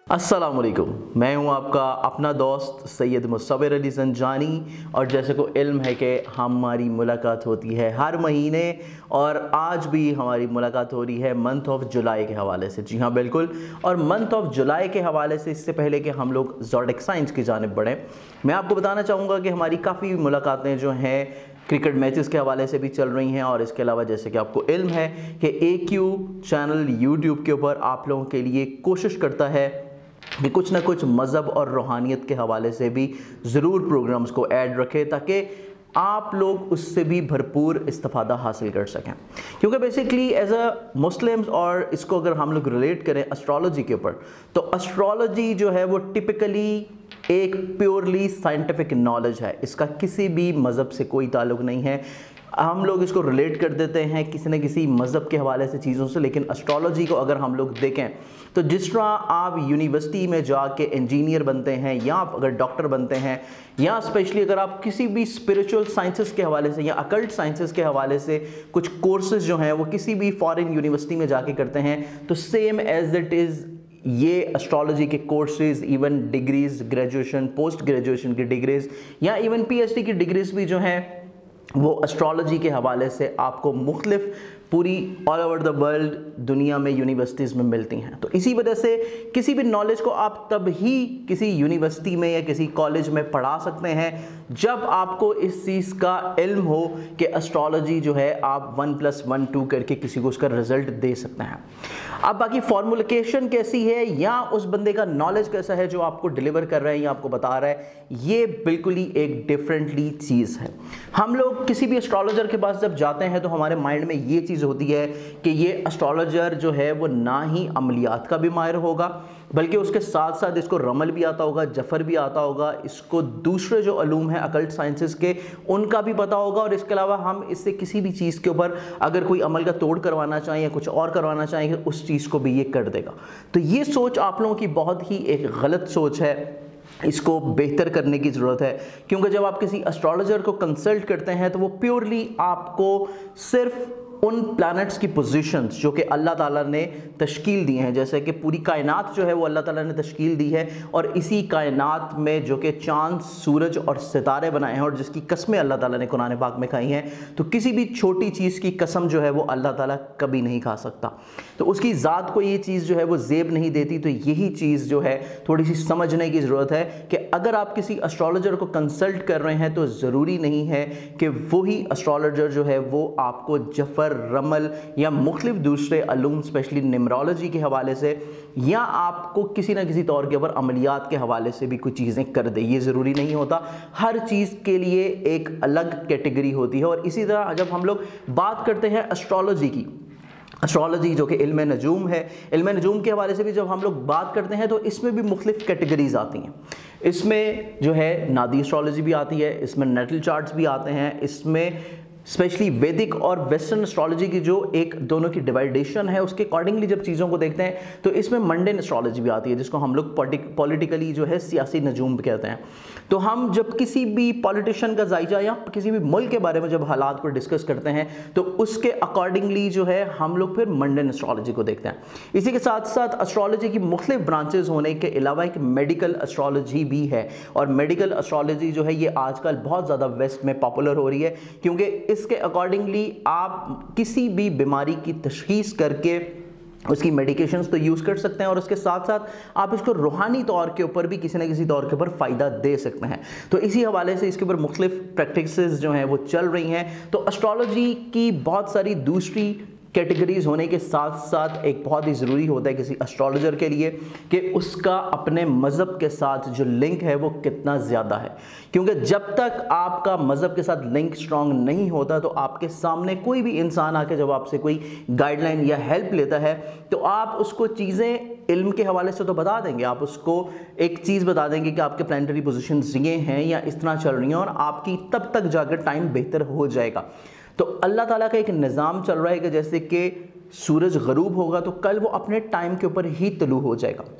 अस्सलाम वालेकुम। मैं हूं आपका अपना दोस्त सैयद मुसव्विर अली ज़ंजानी और जैसे को इल्म है कि हमारी मुलाकात होती है हर महीने और आज भी हमारी मुलाकात हो रही है मंथ ऑफ जुलाई के हवाले से। जी हाँ बिल्कुल, और मंथ ऑफ जुलाई के हवाले से इससे पहले कि हम लोग ज़ोडिएक साइंस की जानिब बढ़ें, मैं आपको बताना चाहूँगा कि हमारी काफ़ी मुलाकातें जो हैं क्रिकेट मैचेस के हवाले से भी चल रही हैं। और इसके अलावा जैसे कि आपको इल्म है कि AQ चैनल यूट्यूब के ऊपर आप लोगों के लिए कोशिश करता है कि कुछ ना कुछ मज़हब और रूहानियत के हवाले से भी ज़रूर प्रोग्राम्स को ऐड रखें ताकि आप लोग उससे भी भरपूर इस्तिफ़ादा हासिल कर सकें। क्योंकि बेसिकली एज अ मुस्लिम्स, और इसको अगर हम लोग रिलेट करें एस्ट्रोलॉजी के ऊपर, तो एस्ट्रोलॉजी जो है वो टिपिकली एक प्योरली साइंटिफिक नॉलेज है। इसका किसी भी मज़हब से कोई ताल्लुक़ नहीं है। हम लोग इसको रिलेट कर देते हैं किसी न किसी मज़हब के हवाले से चीज़ों से, लेकिन एस्ट्रोलॉजी को अगर हम लोग देखें तो जिस तरह आप यूनिवर्सिटी में जाके इंजीनियर बनते हैं या आप अगर डॉक्टर बनते हैं या स्पेशली अगर आप किसी भी स्पिरिचुअल साइंसेस के हवाले से या अकल्ट साइंसेस के हवाले से कुछ कोर्सेज जो हैं वो किसी भी फॉरेन यूनिवर्सिटी में जाके करते हैं, तो सेम एज इट इज़ ये एस्ट्रोलॉजी के courses, even degrees, graduation, post graduation की डिग्रीज़ या इवन PhD की डिग्रीज़ भी जो हैं वो एस्ट्रोलॉजी के हवाले से आपको मुख्तलिफ पूरी ऑल ओवर द वर्ल्ड दुनिया में यूनिवर्सिटीज़ में मिलती हैं। तो इसी वजह से किसी भी नॉलेज को आप तब ही किसी यूनिवर्सिटी में या किसी कॉलेज में पढ़ा सकते हैं जब आपको इस चीज़ का इल्म हो कि एस्ट्रोलॉजी जो है आप 1+1 2 करके किसी को उसका रिजल्ट दे सकते हैं। अब बाकी फॉर्मुलेशन कैसी है या उस बंदे का नॉलेज कैसा है जो आपको डिलीवर कर रहा है या आपको बता रहा है, ये बिल्कुल ही एक डिफरेंटली चीज़ है। हम लोग किसी भी एस्ट्रोलॉजर के पास जब जाते हैं तो हमारे माइंड में ये चीज़ होती है कि ये एस्ट्रोलॉजर जो है वो ना ही अमलियात का भी माहिर होगा, बल्कि उसके साथ साथ इसको रमल भी आता होगा, जफ़र भी आता होगा, इसको दूसरे जो अलूम हैं अकल्ट साइंसेस के उनका भी पता होगा। और इसके अलावा हम इससे किसी भी चीज़ के ऊपर अगर कोई अमल का तोड़ करवाना चाहें या कुछ और करवाना चाहेंगे उस चीज़ को भी ये कर देगा। तो ये सोच आप लोगों की बहुत ही एक गलत सोच है, इसको बेहतर करने की ज़रूरत है। क्योंकि जब आप किसी एस्ट्रोलॉजर को कंसल्ट करते हैं तो वो प्योरली आपको सिर्फ उन प्लैनेट्स की पोजीशंस जो कि अल्लाह ताला ने तश्कील दी हैं, जैसे कि पूरी कायनात जो है वो अल्लाह ताला ने तश्कील दी है और इसी कायनात में जो कि चाँद, सूरज और सितारे बनाए हैं और जिसकी कस्में अल्लाह ताला ने कुरान पाक में खाई हैं, तो किसी भी छोटी चीज़ की कसम जो है वो अल्लाह ताला कभी नहीं खा सकता। तो उसकी ज़ात को ये चीज़ जो है वो ज़ेब नहीं देती। तो यही चीज़ जो है थोड़ी सी समझने की ज़रूरत है कि अगर आप किसी एस्ट्रोलॉजर को कंसल्ट कर रहे हैं तो ज़रूरी नहीं है कि वही एस्ट्रोलॉजर जो है वो आपको जफ़र, रमल या मुख्तलिफ दूसरे अलूम स्पेशली न्यूमरोलॉजी के हवाले से या आपको किसी ना किसी तौर के ऊपर अमलियात के हवाले से भी कुछ चीज़ें कर दे। ये ज़रूरी नहीं होता, हर चीज़ के लिए एक अलग कैटेगरी होती है। और इसी तरह जब हम लोग बात करते हैं एस्ट्रोलॉजी की, एस्ट्रोलॉजी जो कि इल्म नजूम है, इल्म नजूम के हवाले से भी जब हम लोग बात करते हैं तो इसमें भी मुख्तलिफ कैटेगरीज आती हैं। इसमें जो है नादी एस्ट्रोलॉजी भी आती है, इसमें नेटल चार्ट्स भी आते हैं, इसमें स्पेशली वैदिक और वेस्टर्न एस्ट्रोलॉजी की जो एक दोनों की डिवाइडेशन है उसके अकॉर्डिंगली जब चीज़ों को देखते हैं तो इसमें मंडेन एस्ट्रोलॉजी भी आती है जिसको हम लोग पॉलिटिकली जो है सियासी नजूम कहते हैं। तो हम जब किसी भी पॉलिटिशियन का जायजा या किसी भी मुल्क के बारे में जब हालात को डिस्कस करते हैं तो उसके अकॉर्डिंगली जो है हम लोग फिर मंडेन एस्ट्रोलॉजी को देखते हैं। इसी के साथ साथ एस्ट्रोलॉजी की मुख्तलिफ ब्रांचेज होने के अलावा एक मेडिकल एस्ट्रोलॉजी भी है और मेडिकल एस्ट्रोलॉजी जो है ये आजकल बहुत ज़्यादा वेस्ट में पॉपुलर हो रही है क्योंकि इसके अकॉर्डिंगली आप किसी भी बीमारी की तशखीस करके उसकी मेडिकेशंस तो यूज़ कर सकते हैं और उसके साथ साथ आप इसको रूहानी तौर के ऊपर भी किसी न किसी तौर के ऊपर फ़ायदा दे सकते हैं। तो इसी हवाले से इसके ऊपर मुख्तलिफ प्रैक्टिसेस जो हैं वो चल रही हैं। तो एस्ट्रोलॉजी की बहुत सारी दूसरी कैटेगरीज होने के साथ साथ एक बहुत ही ज़रूरी होता है किसी एस्ट्रोलॉजर के लिए कि उसका अपने मज़हब के साथ जो लिंक है वो कितना ज़्यादा है। क्योंकि जब तक आपका मज़हब के साथ लिंक स्ट्रॉन्ग नहीं होता तो आपके सामने कोई भी इंसान आके जब आपसे कोई गाइडलाइन या हेल्प लेता है तो आप उसको चीज़ें इल्म के हवाले से तो बता देंगे, आप उसको एक चीज़ बता देंगे कि आपके प्लानिटरी पोजीशंस ये हैं या इस तरह चल रही हैं और आपकी तब तक जाकर टाइम बेहतर हो जाएगा। तो अल्लाह ताला का एक निज़ाम चल रहा है कि जैसे कि सूरज गरूब होगा तो कल वो अपने टाइम के ऊपर ही तलू हो जाएगा।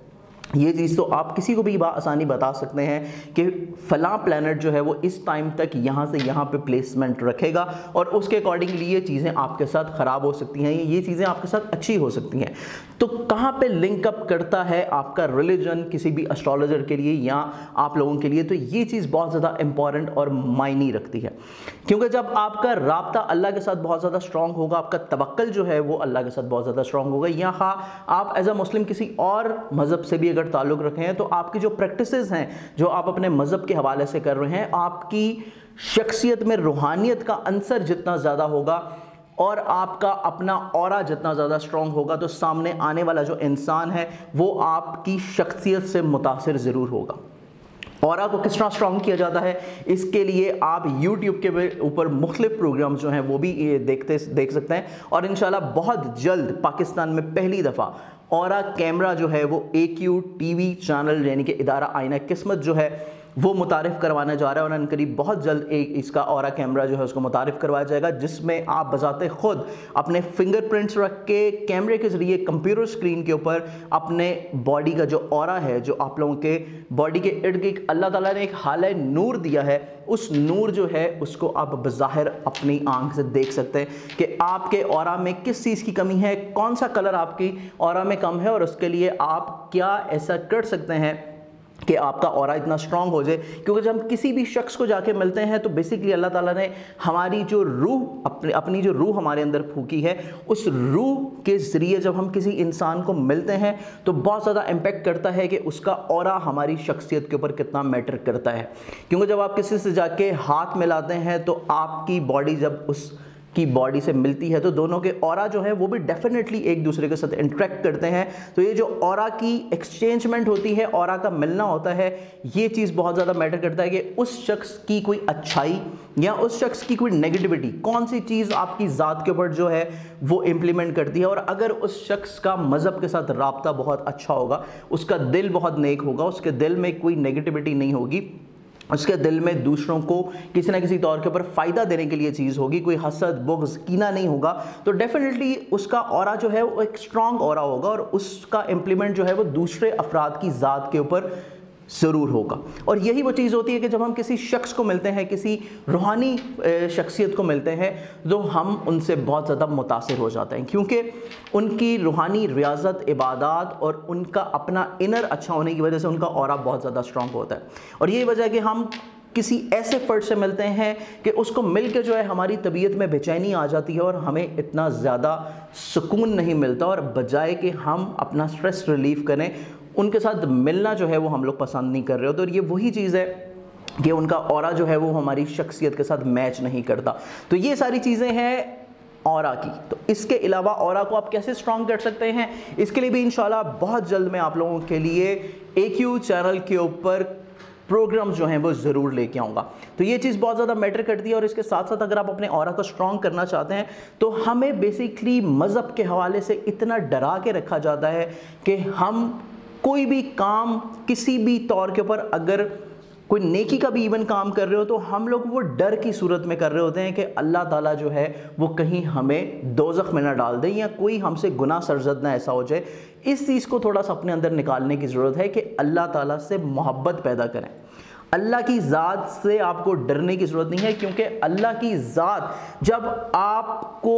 یہ چیز تو آپ کسی کو بھی آسانی بتا سکتے ہیں کہ فلاں پلانٹ جو ہے وہ اس ٹائم تک یہاں سے یہاں پہ پلیسمنٹ رکھے گا اور اس کے اکارڈنگلی یہ چیزیں آپ کے ساتھ خراب ہو سکتی ہیں، یہ چیزیں آپ کے ساتھ اچھی ہو سکتی ہیں۔ تو کہاں پہ لنک اپ کرتا ہے آپ کا ریلیجن کسی بھی اسٹرالوجر کے لیے یا آپ لوگوں کے لیے، تو یہ چیز بہت زیادہ امپورٹنٹ اور معنی رکھتی ہے، کیونکہ جب آپ کا رابطہ اللہ کے ساتھ بہت زیادہ اسٹرانگ ہوگا، آپ کا توکل جو ہے وہ اللہ کے ساتھ بہت زیادہ اسٹرانگ ہوگا، یا آپ ایز اے مسلم کسی اور مذہب سے بھی اگر تعلق رکھیں ہیں تو آپ کی جو پریکٹسز ہیں جو آپ اپنے مذہب کے حوالے سے کر رہے ہیں، آپ کی شخصیت میں روحانیت کا عنصر جتنا زیادہ ہوگا اور آپ کا اپنا اورا جتنا زیادہ اسٹرانگ ہوگا، تو سامنے آنے والا جو انسان ہے وہ آپ کی شخصیت سے متاثر ضرور ہوگا۔ اورا کو کس طرح اسٹرانگ کیا جاتا ہے، اس کے لیے آپ یوٹیوب کے اوپر مختلف پروگرامز جو ہیں وہ بھی دیکھ سکتے ہیں، اور انشاءاللہ بہت جلد پاکستان میں پہلی دفعہ اورا کیمرہ جو ہے وہ AQ TV چینل یعنی کہ ادارہ آئینہ قسمت جو ہے وہ متعارف کروانا جا رہا ہے، اور ان قریب بہت جلد اس کا اورا کیمرہ جو ہے اس کو متعارف کروایا جائے گا، جس میں آپ بذات خود اپنے فنگر پرنٹس رکھ کے کیمرے کے ذریعے کمپیوٹر سکرین کے اوپر اپنے باڈی کا جو اورا ہے، جو آپ لوگوں کے باڈی کے ارد گرد اللہ تعالیٰ نے ایک حالہ نور دیا ہے، اس نور جو ہے اس کو آپ بظاہر اپنی آنکھ سے دیکھ سکتے ہیں کہ آپ کے اورا میں کس چیز کی کمی ہے، کون سا کلر آپ کی اورا میں کم ہے، اور اس کے لیے آپ کیا ایسا کر سکتے ہیں کہ آپ کا اورا اتنا اسٹرانگ ہو جائے۔ کیونکہ جب ہم کسی بھی شخص کو جا کے ملتے ہیں تو بیسیکلی اللہ تعالیٰ نے ہماری جو روح اپنی جو روح ہمارے اندر پھونکی ہے، اس روح کے ذریعے جب ہم کسی انسان کو ملتے ہیں تو بہت زیادہ امپیکٹ کرتا ہے کہ اس کا اورا ہماری شخصیت کے اوپر کتنا میٹر کرتا ہے۔ کیونکہ جب آپ کسی سے جا کے ہاتھ ملاتے ہیں تو آپ کی باڈی جب اس کی باڈی سے ملتی ہے تو دونوں کے اورا جو ہے وہ بھی ڈیفینیٹلی ایک دوسرے کے ساتھ انٹریکٹ کرتے ہیں، تو یہ جو اورا کی ایکسچینجمنٹ ہوتی ہے، اورا کا ملنا ہوتا ہے، یہ چیز بہت زیادہ میٹر کرتا ہے کہ اس شخص کی کوئی اچھائی یا اس شخص کی کوئی نیگیٹیوٹی کون سی چیز آپ کی ذات کے اوپر جو ہے وہ امپلیمنٹ کرتی ہے۔ اور اگر اس شخص کا مذہب کے ساتھ رابطہ بہت اچھا ہوگا، اس کا دل بہت نیک ہوگا، اس کے دل میں کوئی نیگیٹیوٹی نہیں ہوگی، اس کے دل میں دوسروں کو کسی نہ کسی طور کے اوپر فائدہ دینے کے لیے چیز ہوگی، کوئی حسد بغض کینہ نہیں ہوگا، تو ڈیفینیٹلی اس کا اورا جو ہے وہ ایک اسٹرانگ اورا ہوگا، اور اس کا امپلیمنٹ جو ہے وہ دوسرے افراد کی ذات کے اوپر ضرور ہوگا۔ اور یہی وہ چیز ہوتی ہے کہ جب ہم کسی شخص کو ملتے ہیں، کسی روحانی شخصیت کو ملتے ہیں، تو ہم ان سے بہت زیادہ متاثر ہو جاتے ہیں، کیونکہ ان کی روحانی ریاضت، عبادات اور ان کا اپنا انر اچھا ہونے کی وجہ سے ان کا اورا بہت زیادہ اسٹرانگ ہوتا ہے۔ اور یہی وجہ ہے کہ ہم کسی ایسے فرد سے ملتے ہیں کہ اس کو مل کے جو ہے ہماری طبیعت میں بے چینی آ جاتی ہے اور ہمیں اتنا زیادہ سکون نہیں ملتا، اور بجائے کہ ہم اپنا سٹریس ریلیف کریں، ان کے ساتھ ملنا جو ہے وہ ہم لوگ پسند نہیں کر رہے ہوتے، اور یہ وہی چیز ہے کہ ان کا اورا جو ہے وہ ہماری شخصیت کے ساتھ میچ نہیں کرتا۔ تو یہ ساری چیزیں ہیں اورا کی۔ تو اس کے علاوہ اورا کو آپ کیسے اسٹرانگ کر سکتے ہیں، اس کے لیے بھی انشاءاللہ بہت جلد میں آپ لوگوں کے لیے AQ چینل کے اوپر پروگرامز جو ہیں وہ ضرور لے کے آؤں گا۔ تو یہ چیز بہت زیادہ میٹر کرتی ہے، اور اس کے ساتھ ساتھ اگر آپ اپنے اورا کو اسٹرانگ کرنا چاہتے ہیں تو ہمیں بیسیکلی مذہب کے حوالے سے اتنا ڈرا کے رکھا جاتا ہے کہ ہم کوئی بھی کام کسی بھی طور کے اوپر اگر کوئی نیکی کا بھی ایون کام کر رہے ہو تو ہم لوگ وہ ڈر کی صورت میں کر رہے ہوتے ہیں کہ اللہ تعالیٰ جو ہے وہ کہیں ہمیں دوزخ میں نہ ڈال دے یا کوئی ہم سے گناہ سرزد نہ ایسا ہو جائے۔ اس چیز کو تھوڑا سا اپنے اندر نکالنے کی ضرورت ہے کہ اللہ تعالیٰ سے محبت پیدا کریں۔ اللہ کی ذات سے آپ کو ڈرنے کی ضرورت نہیں ہے، کیونکہ اللہ کی ذات جب آپ کو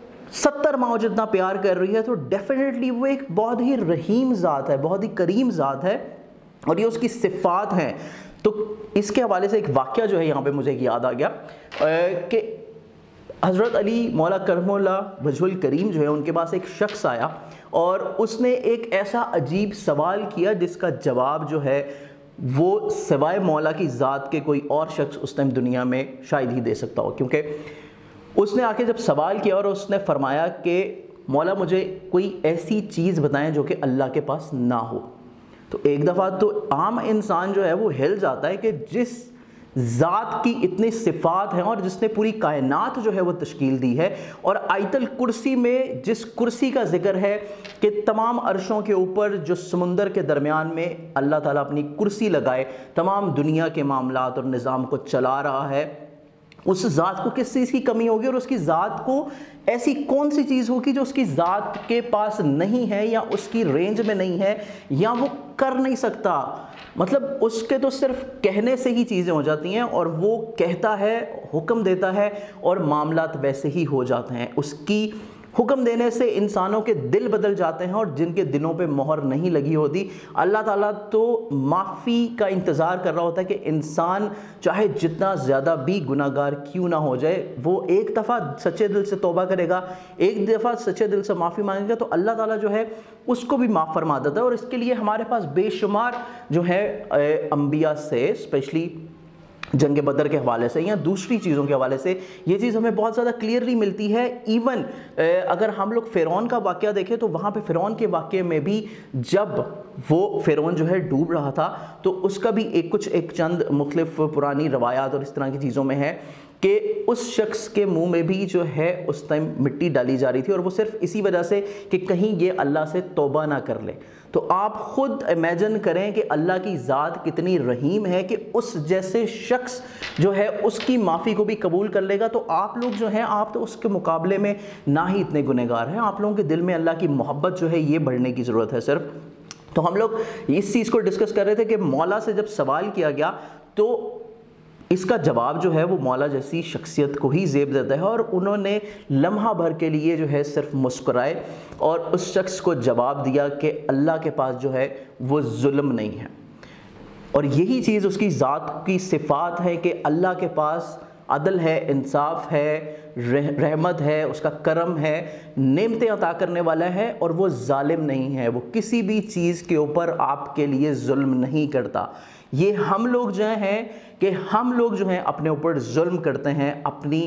70 ماہ جتنا پیار کر رہی ہے تو ڈیفینیٹلی وہ ایک بہت ہی رحیم ذات ہے، بہت ہی کریم ذات ہے، اور یہ اس کی صفات ہیں۔ تو اس کے حوالے سے ایک واقعہ جو ہے یہاں پہ مجھے یاد آ گیا کہ حضرت علی مولا کرم اللہ وجہ الکریم جو ہے ان کے پاس ایک شخص آیا اور اس نے ایک ایسا عجیب سوال کیا جس کا جواب جو ہے وہ سوائے مولا کی ذات کے کوئی اور شخص اس ٹائم دنیا میں شاید ہی دے سکتا ہو، کیونکہ اس نے آ کے جب سوال کیا اور اس نے فرمایا کہ مولا مجھے کوئی ایسی چیز بتائیں جو کہ اللہ کے پاس نہ ہو۔ تو ایک دفعہ تو عام انسان جو ہے وہ ہل جاتا ہے کہ جس ذات کی اتنی صفات ہیں اور جس نے پوری کائنات جو ہے وہ تشکیل دی ہے، اور آیت الکرسی میں جس کرسی کا ذکر ہے کہ تمام عرشوں کے اوپر جو سمندر کے درمیان میں اللہ تعالیٰ اپنی کرسی لگائے تمام دنیا کے معاملات اور نظام کو چلا رہا ہے، اس ذات کو کس چیز کی کمی ہوگی اور اس کی ذات کو ایسی کون سی چیز ہوگی جو اس کی ذات کے پاس نہیں ہے یا اس کی رینج میں نہیں ہے یا وہ کر نہیں سکتا. مطلب اس کے تو صرف کہنے سے ہی چیزیں ہو جاتی ہیں اور وہ کہتا ہے، حکم دیتا ہے اور معاملات ویسے ہی ہو جاتے ہیں. اس کی حکم دینے سے انسانوں کے دل بدل جاتے ہیں اور جن کے دلوں پہ مہر نہیں لگی ہوتی اللہ تعالیٰ تو معافی کا انتظار کر رہا ہوتا ہے کہ انسان چاہے جتنا زیادہ بھی گناہ گار کیوں نہ ہو جائے، وہ ایک دفعہ سچے دل سے توبہ کرے گا، ایک دفعہ سچے دل سے معافی مانگے گا تو اللہ تعالیٰ جو ہے اس کو بھی معاف فرما دیتا ہے. اور اس کے لیے ہمارے پاس بے شمار جو ہے انبیاء سے، اسپیشلی جنگ بدر کے حوالے سے یا دوسری چیزوں کے حوالے سے یہ چیز ہمیں بہت زیادہ کلیئرلی ملتی ہے. ایون اگر ہم لوگ فرعون کا واقعہ دیکھیں تو وہاں پہ فرعون کے واقعے میں بھی جب وہ فرعون جو ہے ڈوب رہا تھا تو اس کا بھی ایک چند مختلف پرانی روایات اور اس طرح کی چیزوں میں ہے کہ اس شخص کے منہ میں بھی جو ہے اس ٹائم مٹی ڈالی جا رہی تھی اور وہ صرف اسی وجہ سے کہ کہیں یہ اللہ سے توبہ نہ کر لے. تو آپ خود امیجن کریں کہ اللہ کی ذات کتنی رحیم ہے کہ اس جیسے شخص جو ہے اس کی معافی کو بھی قبول کر لے گا. تو آپ لوگ جو ہیں آپ تو اس کے مقابلے میں نہ ہی اتنے گنہگار ہیں. آپ لوگوں کے دل میں اللہ کی محبت جو ہے یہ بڑھنے کی ضرورت ہے صرف. تو ہم لوگ اس چیز کو ڈسکس کر رہے تھے کہ مولا سے جب سوال کیا گیا تو اس کا جواب جو ہے وہ مولا جیسی شخصیت کو ہی زیب دیتا ہے اور انہوں نے لمحہ بھر کے لیے جو ہے صرف مسکرائے اور اس شخص کو جواب دیا کہ اللہ کے پاس جو ہے وہ ظلم نہیں ہے. اور یہی چیز اس کی ذات کی صفات ہے کہ اللہ کے پاس عدل ہے، انصاف ہے، رحمت ہے، اس کا کرم ہے، نعمتیں عطا کرنے والا ہے اور وہ ظالم نہیں ہے. وہ کسی بھی چیز کے اوپر آپ کے لیے ظلم نہیں کرتا. یہ ہم لوگ جو ہیں کہ ہم لوگ جو ہیں اپنے اوپر ظلم کرتے ہیں اپنی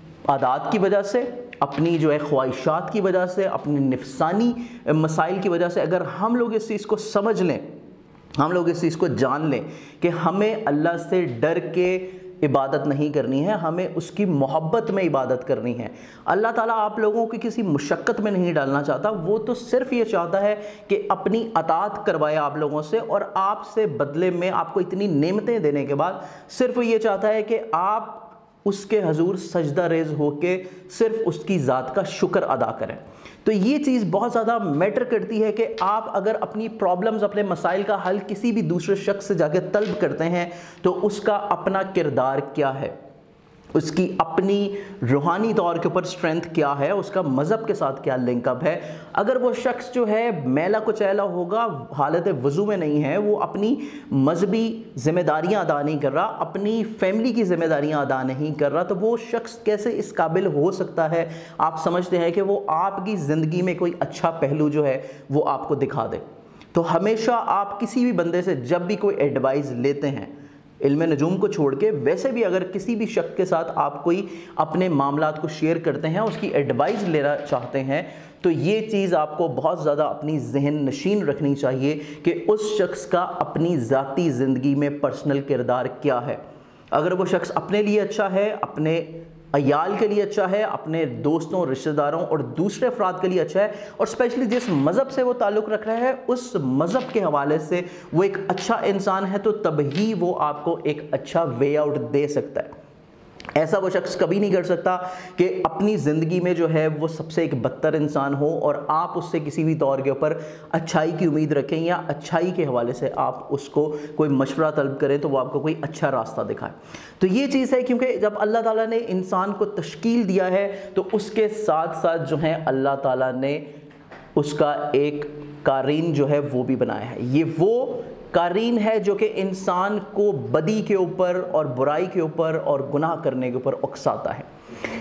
عادات کی وجہ سے، اپنی جو ہے خواہشات کی وجہ سے، اپنی نفسانی مسائل کی وجہ سے. اگر ہم لوگ اس چیز کو سمجھ لیں، ہم لوگ اس چیز کو جان لیں کہ ہمیں اللہ سے ڈر کے عبادت نہیں کرنی ہے، ہمیں اس کی محبت میں عبادت کرنی ہے. اللہ تعالیٰ آپ لوگوں کی کسی مشقت میں نہیں ڈالنا چاہتا. وہ تو صرف یہ چاہتا ہے کہ اپنی اطاعت کروائے آپ لوگوں سے اور آپ سے بدلے میں آپ کو اتنی نعمتیں دینے کے بعد صرف یہ چاہتا ہے کہ آپ اس کے حضور سجدہ ریز ہو کے صرف اس کی ذات کا شکر ادا کریں. تو یہ چیز بہت زیادہ میٹر کرتی ہے کہ آپ اگر اپنی پرابلمز، اپنے مسائل کا حل کسی بھی دوسرے شخص سے جا کے طلب کرتے ہیں تو اس کا اپنا کردار کیا ہے، اس کی اپنی روحانی طور کے اوپر سٹرینتھ کیا ہے، اس کا مذہب کے ساتھ کیا لنک اپ ہے. اگر وہ شخص جو ہے میلا کچیلا ہوگا، حالت وضو میں نہیں ہے، وہ اپنی مذہبی ذمہ داریاں ادا نہیں کر رہا، اپنی فیملی کی ذمہ داریاں ادا نہیں کر رہا، تو وہ شخص کیسے اس قابل ہو سکتا ہے آپ سمجھتے ہیں کہ وہ آپ کی زندگی میں کوئی اچھا پہلو جو ہے وہ آپ کو دکھا دے. تو ہمیشہ آپ کسی بھی بندے سے جب بھی کوئی ایڈوائز لیتے ہیں، علم نجوم کو چھوڑ کے ویسے بھی اگر کسی بھی شخص کے ساتھ آپ کوئی اپنے معاملات کو شیئر کرتے ہیں، اس کی ایڈوائز لینا چاہتے ہیں، تو یہ چیز آپ کو بہت زیادہ اپنی ذہن نشین رکھنی چاہیے کہ اس شخص کا اپنی ذاتی زندگی میں پرسنل کردار کیا ہے. اگر وہ شخص اپنے لیے اچھا ہے، اپنے عیال کے لیے اچھا ہے، اپنے دوستوں، رشتہ داروں اور دوسرے افراد کے لیے اچھا ہے، اور اسپیشلی جس مذہب سے وہ تعلق رکھ رہا ہے اس مذہب کے حوالے سے وہ ایک اچھا انسان ہے، تو تب ہی وہ آپ کو ایک اچھا وے آؤٹ دے سکتا ہے. ایسا وہ شخص کبھی نہیں کر سکتا کہ اپنی زندگی میں جو ہے وہ سب سے ایک بدتر انسان ہو اور آپ اس سے کسی بھی طور کے اوپر اچھائی کی امید رکھیں یا اچھائی کے حوالے سے آپ اس کو کوئی مشورہ طلب کریں تو وہ آپ کو کوئی اچھا راستہ دکھائے. تو یہ چیز ہے کیونکہ جب اللہ تعالیٰ نے انسان کو تشکیل دیا ہے تو اس کے ساتھ ساتھ جو ہے اللہ تعالیٰ نے اس کا ایک قارین جو ہے وہ بھی بنایا ہے. یہ وہ قارین ہے جو کہ انسان کو بدی کے اوپر اور برائی کے اوپر اور گناہ کرنے کے اوپر اکساتا ہے.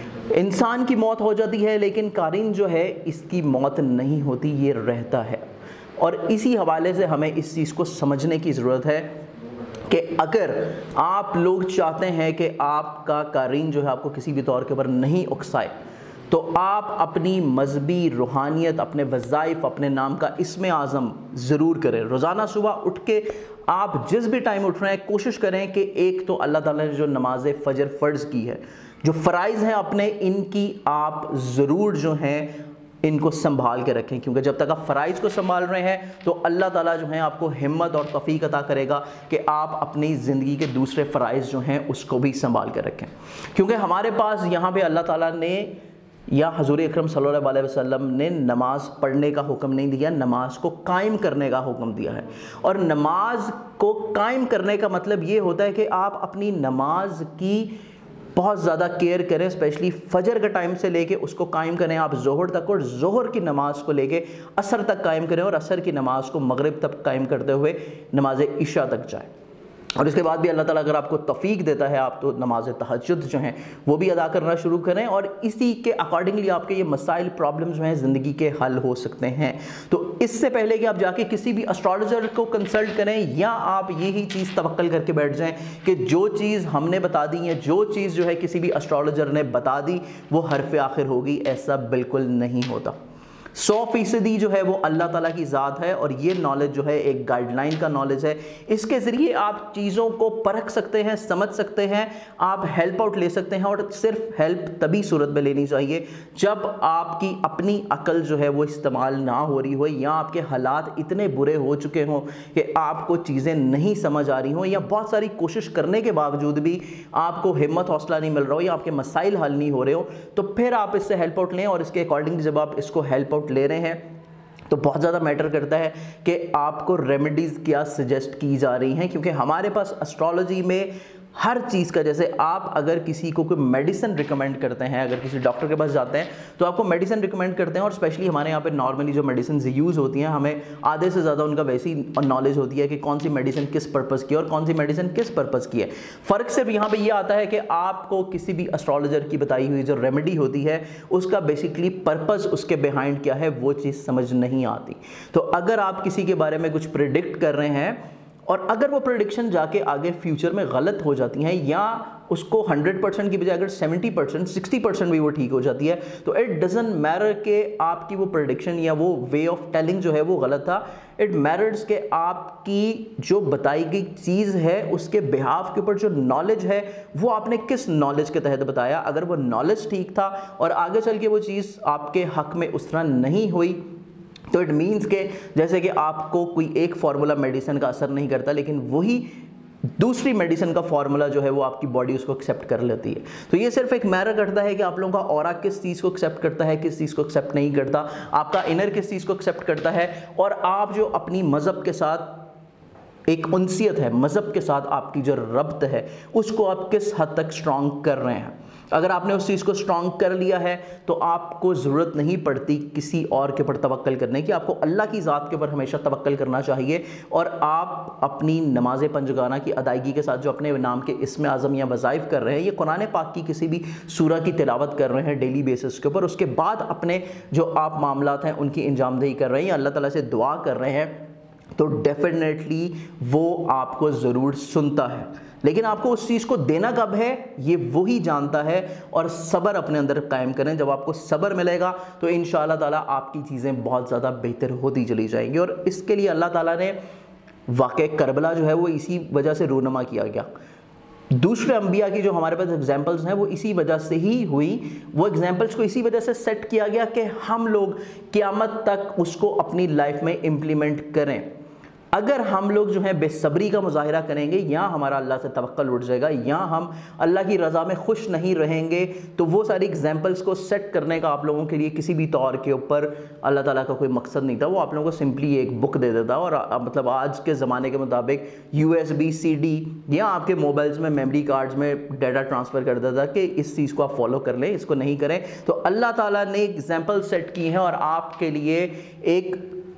انسان کی موت ہو جاتی ہے لیکن قارین جو ہے اس کی موت نہیں ہوتی، یہ رہتا ہے. اور اسی حوالے سے ہمیں اس چیز کو سمجھنے کی ضرورت ہے کہ اگر آپ لوگ چاہتے ہیں کہ آپ کا قارین جو ہے آپ کو کسی بھی طور کے اوپر نہیں اکسائے تو آپ اپنی مذہبی روحانیت، اپنے وظائف، اپنے نام کا اسم اعظم ضرور کریں. روزانہ صبح اٹھ کے آپ جس بھی ٹائم اٹھ رہے ہیں کوشش کریں کہ ایک تو اللہ تعالیٰ نے جو نماز فجر فرض کی ہے، جو فرائض ہیں اپنے، ان کی آپ ضرور جو ہیں ان کو سنبھال کے رکھیں، کیونکہ جب تک آپ فرائض کو سنبھال رہے ہیں تو اللہ تعالیٰ جو ہیں آپ کو ہمت اور توفیق عطا کرے گا کہ آپ اپنی زندگی کے دوسرے فرائض جو ہیں اس کو بھی سنبھال کے رکھیں. کیونکہ ہمارے پاس یہاں پہ اللہ تعالیٰ نے یا حضور اکرم صلی اللہ علیہ وسلم نے نماز پڑھنے کا حکم نہیں دیا، نماز کو قائم کرنے کا حکم دیا ہے. اور نماز کو قائم کرنے کا مطلب یہ ہوتا ہے کہ آپ اپنی نماز کی بہت زیادہ کیئر کریں، اسپیشلی فجر کا ٹائم سے لے کے اس کو قائم کریں آپ ظہر تک، اور ظہر کی نماز کو لے کے عصر تک قائم کریں، اور عصر کی نماز کو مغرب تک قائم کرتے ہوئے نماز عشاء تک جائیں. اور اس کے بعد بھی اللہ تعالیٰ اگر آپ کو توفیق دیتا ہے آپ تو نماز تہجد جو ہیں وہ بھی ادا کرنا شروع کریں، اور اسی کے اکارڈنگلی آپ کے یہ مسائل پرابلم جو ہیں زندگی کے حل ہو سکتے ہیں. تو اس سے پہلے کہ آپ جا کے کسی بھی اسٹرالوجر کو کنسلٹ کریں یا آپ یہی چیز توکل کر کے بیٹھ جائیں کہ جو چیز ہم نے بتا دی ہے، جو چیز جو ہے کسی بھی اسٹرالوجر نے بتا دی وہ حرف آخر ہوگی، ایسا بالکل نہیں ہوتا. 100% جو ہے وہ اللہ تعالیٰ کی ذات ہے، اور یہ نالج جو ہے ایک گائیڈ لائن کا نالج ہے. اس کے ذریعے آپ چیزوں کو پرکھ سکتے ہیں، سمجھ سکتے ہیں، آپ ہیلپ آؤٹ لے سکتے ہیں. اور صرف ہیلپ تبھی صورت میں لینی چاہیے جب آپ کی اپنی عقل جو ہے وہ استعمال نہ ہو رہی ہو، یا آپ کے حالات اتنے برے ہو چکے ہوں کہ آپ کو چیزیں نہیں سمجھ آ رہی ہوں، یا بہت ساری کوشش کرنے کے باوجود بھی آپ کو ہمت حوصلہ نہیں مل رہا ہو، یا آپ کے مسائل حل نہیں ہو رہے ہو. تو پھر آپ اس سے ہیلپ آؤٹ لیں، اور اس کے اکارڈنگ جب آپ اس کو ہیلپ آؤٹ لے رہے ہیں تو بہت زیادہ میٹر کرتا ہے کہ آپ کو ریمیڈیز کیا سجیسٹ کی جا رہی ہیں. کیونکہ ہمارے پاس اسٹرالوجی میں ہر چیز کا، جیسے آپ اگر کسی کو کوئی میڈیسن ریکمینڈ کرتے ہیں، اگر کسی ڈاکٹر کے پاس جاتے ہیں تو آپ کو میڈیسن ریکمینڈ کرتے ہیں، اور اسپیشلی ہمارے یہاں پہ نارملی جو میڈیسنز یوز ہوتی ہیں ہمیں آدھے سے زیادہ ان کا ویسی نالج ہوتی ہے کہ کون سی میڈیسن کس پرپز کی ہے اور کون سی میڈیسن کس پرپز کی ہے. فرق صرف یہاں پہ یہ آتا ہے کہ آپ کو کسی بھی اسٹرالوجر کی بتائی ہوئی جو ریمیڈی ہوتی ہے اس کا بیسکلی پرپز، اس کے بیہائنڈ کیا ہے، وہ چیز سمجھ نہیں آتی. تو اگر آپ کسی کے بارے میں کچھ پریڈکٹ کر رہے ہیں اور اگر وہ پریڈکشن جا کے آگے فیوچر میں غلط ہو جاتی ہیں، یا اس کو 100% کی بجائے اگر 70%، 60% بھی وہ ٹھیک ہو جاتی ہے، تو اٹ ڈزنٹ میٹر کہ آپ کی وہ پریڈکشن یا وہ وے آف ٹیلنگ جو ہے وہ غلط تھا. اٹ میٹرز کہ آپ کی جو بتائی گئی چیز ہے اس کے بہاف کے اوپر جو نالج ہے وہ آپ نے کس نالج کے تحت بتایا. اگر وہ نالج ٹھیک تھا اور آگے چل کے وہ چیز آپ کے حق میں اس طرح نہیں ہوئی تو اٹ مینس کہ جیسے کہ آپ کو کوئی ایک فارمولا میڈیسن کا اثر نہیں کرتا، لیکن وہی دوسری میڈیسن کا فارمولا جو ہے وہ آپ کی باڈی اس کو ایکسیپٹ کر لیتی ہے. تو یہ صرف ایک میٹر کرتا ہے کہ آپ لوگوں کا اورا کس چیز کو ایکسیپٹ کرتا ہے، کس چیز کو ایکسیپٹ نہیں کرتا، آپ کا انر کس چیز کو ایکسیپٹ کرتا ہے، اور آپ جو اپنی مذہب کے ساتھ ایک انسیت ہے، مذہب کے ساتھ آپ کی جو ربط ہے اس کو آپ کس حد تک سٹرونگ کر رہے ہیں. اگر آپ نے اس چیز کو سٹرونگ کر لیا ہے تو آپ کو ضرورت نہیں پڑتی کسی اور کے اوپر توکل کرنے کی. آپ کو اللہ کی ذات کے اوپر ہمیشہ توکل کرنا چاہیے، اور آپ اپنی نماز پنجگانہ کی ادائیگی کے ساتھ جو اپنے نام کے اسم اعظم یا وظائف کر رہے ہیں، یہ قرآن پاک کی کسی بھی سورہ کی تلاوت کر رہے ہیں ڈیلی بیسس کے اوپر، اس کے بعد اپنے جو آپ معاملات ہیں ان کی انجام دہی کر رہے ہیں یا اللہ تعالیٰ سے دعا کر رہے ہیں، تو ڈیفینیٹلی وہ آپ کو ضرور سنتا ہے. لیکن آپ کو اس چیز کو دینا کب ہے یہ وہی جانتا ہے. اور صبر اپنے اندر قائم کریں. جب آپ کو صبر ملے گا تو انشاءاللہ تعالیٰ آپ کی چیزیں بہت زیادہ بہتر ہوتی چلی جائیں گی. اور اس کے لیے اللہ تعالیٰ نے واقعہ کربلا جو ہے وہ اسی وجہ سے رونما کیا گیا. دوسرے انبیاء کی جو ہمارے پاس اگزامپلز ہیں وہ اسی وجہ سے ہی ہوئی. وہ اگزامپلز کو اسی وجہ سے سیٹ کیا گیا کہ ہم لوگ قیامت تک اس کو اپنی لائف میں امپلیمنٹ کریں. اگر ہم لوگ جو ہیں بے صبری کا مظاہرہ کریں گے، یا ہمارا اللہ سے توکل اٹھ جائے گا، یا ہم اللہ کی رضا میں خوش نہیں رہیں گے، تو وہ ساری ایگزامپلز کو سیٹ کرنے کا آپ لوگوں کے لیے کسی بھی طور کے اوپر اللہ تعالیٰ کا کوئی مقصد نہیں تھا. وہ آپ لوگوں کو سمپلی ایک بک دے دیتا، اور مطلب آج کے زمانے کے مطابق USB CD یا آپ کے موبائلز میں میموری کارڈز میں ڈیٹا ٹرانسفر کر دیتا کہ اس چیز کو آپ فالو کر لیں، اس کو نہیں کریں. تو اللہ تعالیٰ نے ایگزامپل سیٹ کی ہیں اور آپ کے لیے ایک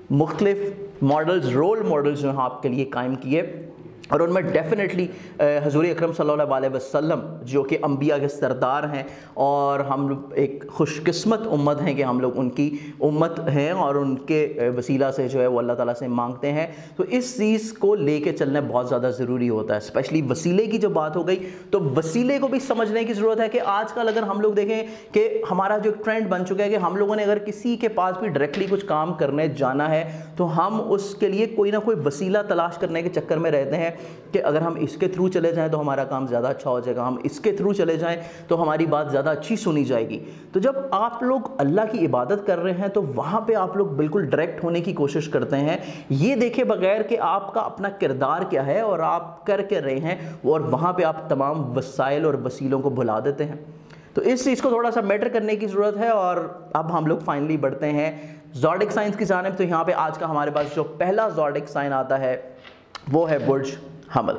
مختلف ماڈلز، رول ماڈلز جو ہیں آپ کے لیے قائم کیے، اور ان میں ڈیفینیٹلی حضور اکرم صلی اللہ علیہ وسلم جو کہ انبیاء کے سردار ہیں، اور ہم ایک خوش قسمت امت ہیں کہ ہم لوگ ان کی امت ہیں اور ان کے وسیلہ سے جو ہے وہ اللہ تعالیٰ سے مانگتے ہیں. تو اس چیز کو لے کے چلنا بہت زیادہ ضروری ہوتا ہے. اسپیشلی وسیلے کی جو بات ہو گئی تو وسیلے کو بھی سمجھنے کی ضرورت ہے کہ آج کل اگر ہم لوگ دیکھیں کہ ہمارا جو ٹرینڈ بن چکا ہے کہ ہم لوگوں نے اگر کسی کے پاس بھی ڈائریکٹلی کچھ کام کرنے جانا ہے تو ہم اس کے لیے کوئی نہ کوئی وسیلہ تلاش کرنے کے چکر میں رہتے ہیں. کہ اگر ہم اس کے تھرو چلے جائیں تو ہمارا کام زیادہ اچھا ہو جائے گا, ہم اس کے تھرو چلے جائیں تو ہماری بات زیادہ اچھی سنی جائے گی. تو جب آپ لوگ اللہ کی عبادت کر رہے ہیں تو وہاں پہ آپ لوگ بالکل ڈائریکٹ ہونے کی کوشش کرتے ہیں, یہ دیکھے بغیر کہ آپ کا اپنا کردار کیا ہے اور آپ کر کے رہے ہیں, اور وہاں پہ آپ تمام وسائل اور وسیلوں کو بھلا دیتے ہیں. تو اس چیز کو تھوڑا سا میٹر کرنے کی ضرورت ہے. اور اب ہم لوگ فائنلی بڑھتے ہیں زوڈک سائنس کی جانب. تو یہاں پہ آج کا ہمارے پاس جو پہلا زوڈک سائن آتا ہے وہ ہے برج حمل.